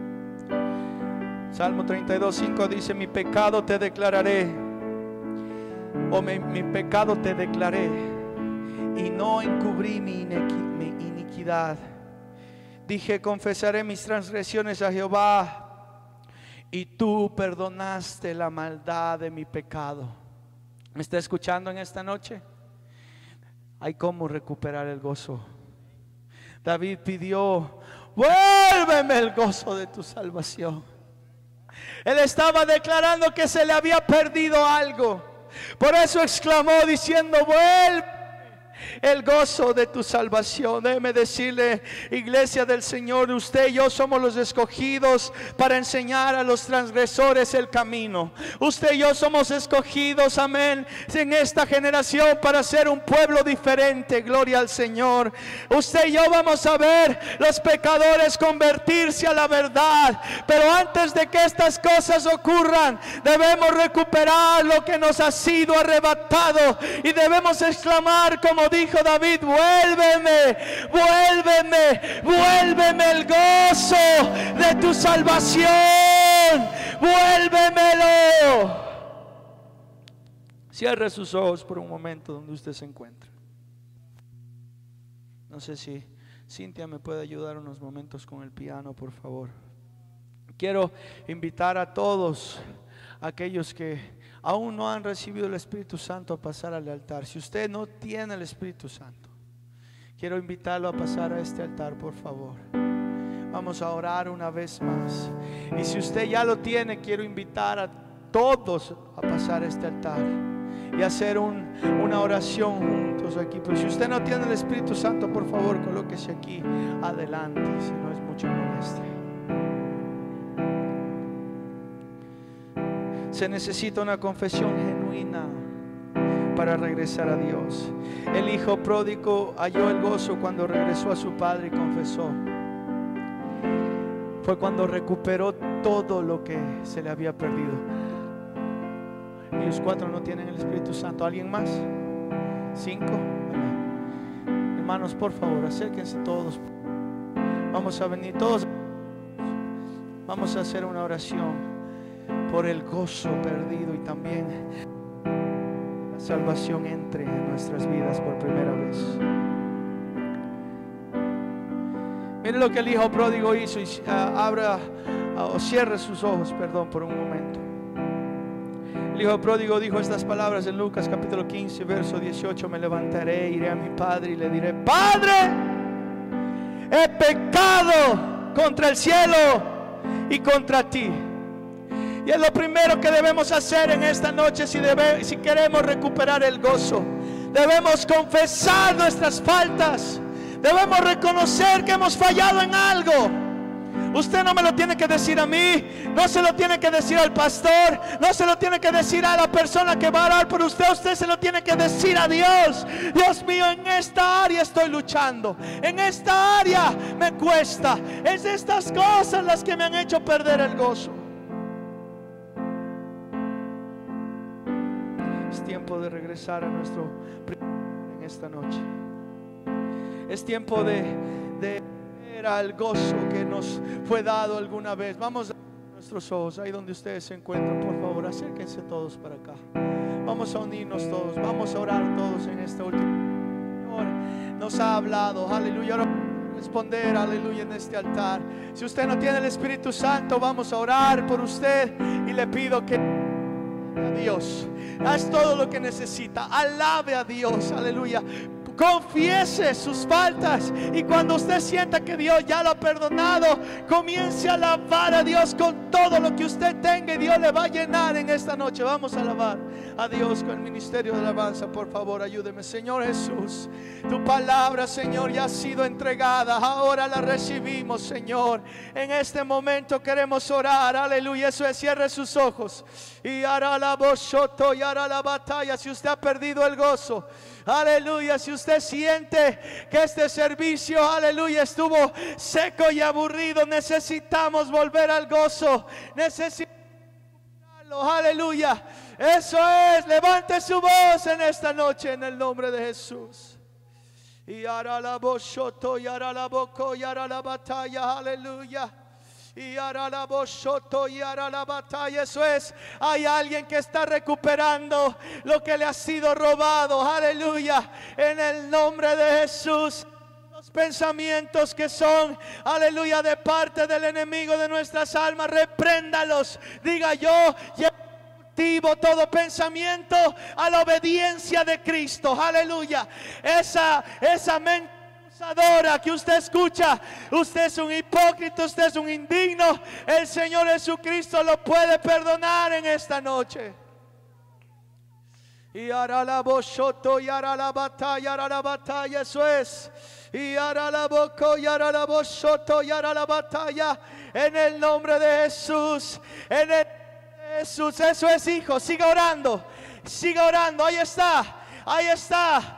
Salmo treinta y dos, cinco dice: mi pecado te declararé, o mi, mi pecado te declaré, y no encubrí mi, inequi, mi iniquidad. Dije: confesaré mis transgresiones a Jehová, y tú perdonaste la maldad de mi pecado. ¿Me está escuchando en esta noche? Hay cómo recuperar el gozo. David pidió: vuélveme el gozo de tu salvación. Él estaba declarando que se le había perdido algo. Por eso exclamó diciendo: vuelve el gozo de tu salvación. Déjeme decirle, iglesia del Señor, usted y yo somos los escogidos para enseñar a los transgresores el camino. Usted y yo somos escogidos, amén, en esta generación para ser un pueblo diferente. Gloria al Señor. Usted y yo vamos a ver los pecadores convertirse a la verdad, pero antes de que estas cosas ocurran, debemos recuperar lo que nos ha sido arrebatado y debemos exclamar como dijo David: vuélveme, vuélveme, vuélveme el gozo de tu salvación, vuélvemelo. Cierre sus ojos por un momento donde usted se encuentra. No sé si Cintia me puede ayudar unos momentos con el piano, por favor. Quiero invitar a todos aquellos que aún no han recibido el Espíritu Santo a pasar al altar. Si usted no tiene el Espíritu Santo, quiero invitarlo a pasar a este altar, por favor. Vamos a orar una vez más. Y si usted ya lo tiene, quiero invitar a todos a pasar a este altar y hacer un, una oración juntos aquí. Pero si usted no tiene el Espíritu Santo, por favor, colóquese aquí adelante, si no es mucha molestia. Se necesita una confesión genuina para regresar a Dios. El hijo pródigo halló el gozo cuando regresó a su padre y confesó. Fue cuando recuperó todo lo que se le había perdido. Ellos cuatro no tienen el Espíritu Santo. ¿Alguien más? ¿Cinco? Amén. Hermanos, por favor, acérquense todos. Vamos a venir todos. Vamos a hacer una oración por el gozo perdido y también la salvación entre en nuestras vidas por primera vez. Mire lo que el hijo pródigo hizo y uh, abra uh, o cierre sus ojos, perdón, por un momento. El hijo pródigo dijo estas palabras en Lucas capítulo quince, verso dieciocho: me levantaré, iré a mi padre y le diré: Padre, he pecado contra el cielo y contra ti. Y es lo primero que debemos hacer en esta noche si, debe, si queremos recuperar el gozo. Debemos confesar nuestras faltas. Debemos reconocer que hemos fallado en algo. Usted no me lo tiene que decir a mí, no se lo tiene que decir al pastor, no se lo tiene que decir a la persona que va a orar por usted. Usted se lo tiene que decir a Dios. Dios mío, en esta área estoy luchando, en esta área me cuesta, es estas cosas las que me han hecho perder el gozo. Es tiempo de regresar a nuestro en esta noche. Es tiempo de, de ver al gozo que nos fue dado alguna vez. Vamos a nuestros ojos ahí donde ustedes se encuentran. Por favor, acérquense todos para acá. Vamos a unirnos todos. Vamos a orar todos en esta última. Señor nos ha hablado. Aleluya. Ahora vamos a responder. Aleluya en este altar. Si usted no tiene el Espíritu Santo, vamos a orar por usted y le pido que a Dios, haz todo lo que necesita. Alabe a Dios. Aleluya. Confiese sus faltas y cuando usted sienta que Dios ya lo ha perdonado, comience a alabar a Dios con todo lo que usted tenga y Dios le va a llenar en esta noche. Vamos a alabar a Dios con el ministerio de alabanza. Por favor, ayúdeme. Señor Jesús, tu palabra, Señor, ya ha sido entregada. Ahora la recibimos, Señor. En este momento queremos orar. Aleluya. Eso es, cierre sus ojos y hará la voz y hará la batalla. Si usted ha perdido el gozo, aleluya, si usted siente que este servicio, aleluya, estuvo seco y aburrido, necesitamos volver al gozo, necesitamos, aleluya, eso es, levante su voz en esta noche en el nombre de Jesús. Y hará la voz y hará la boca y hará la batalla, aleluya. Y hará la voz y hará la batalla. Eso es, hay alguien que está recuperando lo que le ha sido robado. Aleluya. En el nombre de Jesús. Los pensamientos que son, aleluya, de parte del enemigo de nuestras almas, repréndalos. Diga: yo llevo todo pensamiento a la obediencia de Cristo. Aleluya. Esa, esa mente que usted escucha, usted es un hipócrita, usted es un indigno, el Señor Jesucristo lo puede perdonar en esta noche. Y hará la bochoto y hará la batalla, hará la batalla, eso es. Y hará la boca y hará la bochoto y hará la batalla en el nombre de Jesús. En el de Jesús, eso es, hijo. Siga orando, siga orando. Ahí está, ahí está.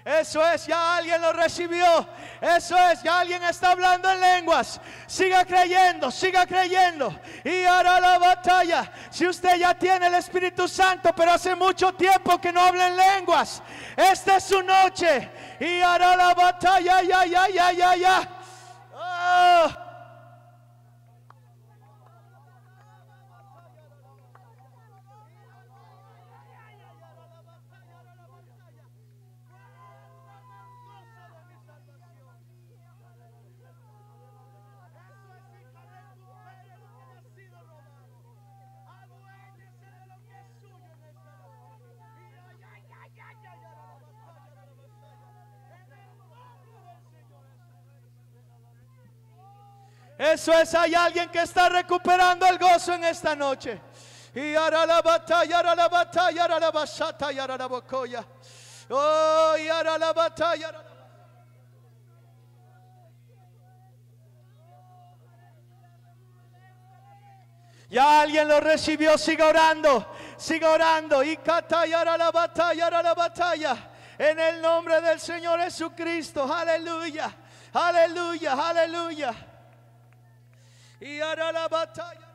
Eso es, ya alguien lo recibió. Eso es, ya alguien está hablando en lenguas. Siga creyendo, siga creyendo. Y hará la batalla. Si usted ya tiene el Espíritu Santo, pero hace mucho tiempo que no habla en lenguas, esta es su noche. Y hará la batalla, ya, ya, ya, ya, ya. Oh. Eso es, hay alguien que está recuperando el gozo en esta noche. Y hará la batalla, hará la batalla, hará la basata y hará la bocoya. Oh, y hará la batalla. Hará la... Ya alguien lo recibió, siga orando, siga orando. Y cata y hará la batalla, hará la batalla. En el nombre del Señor Jesucristo, aleluya, aleluya, aleluya. Y hará la batalla.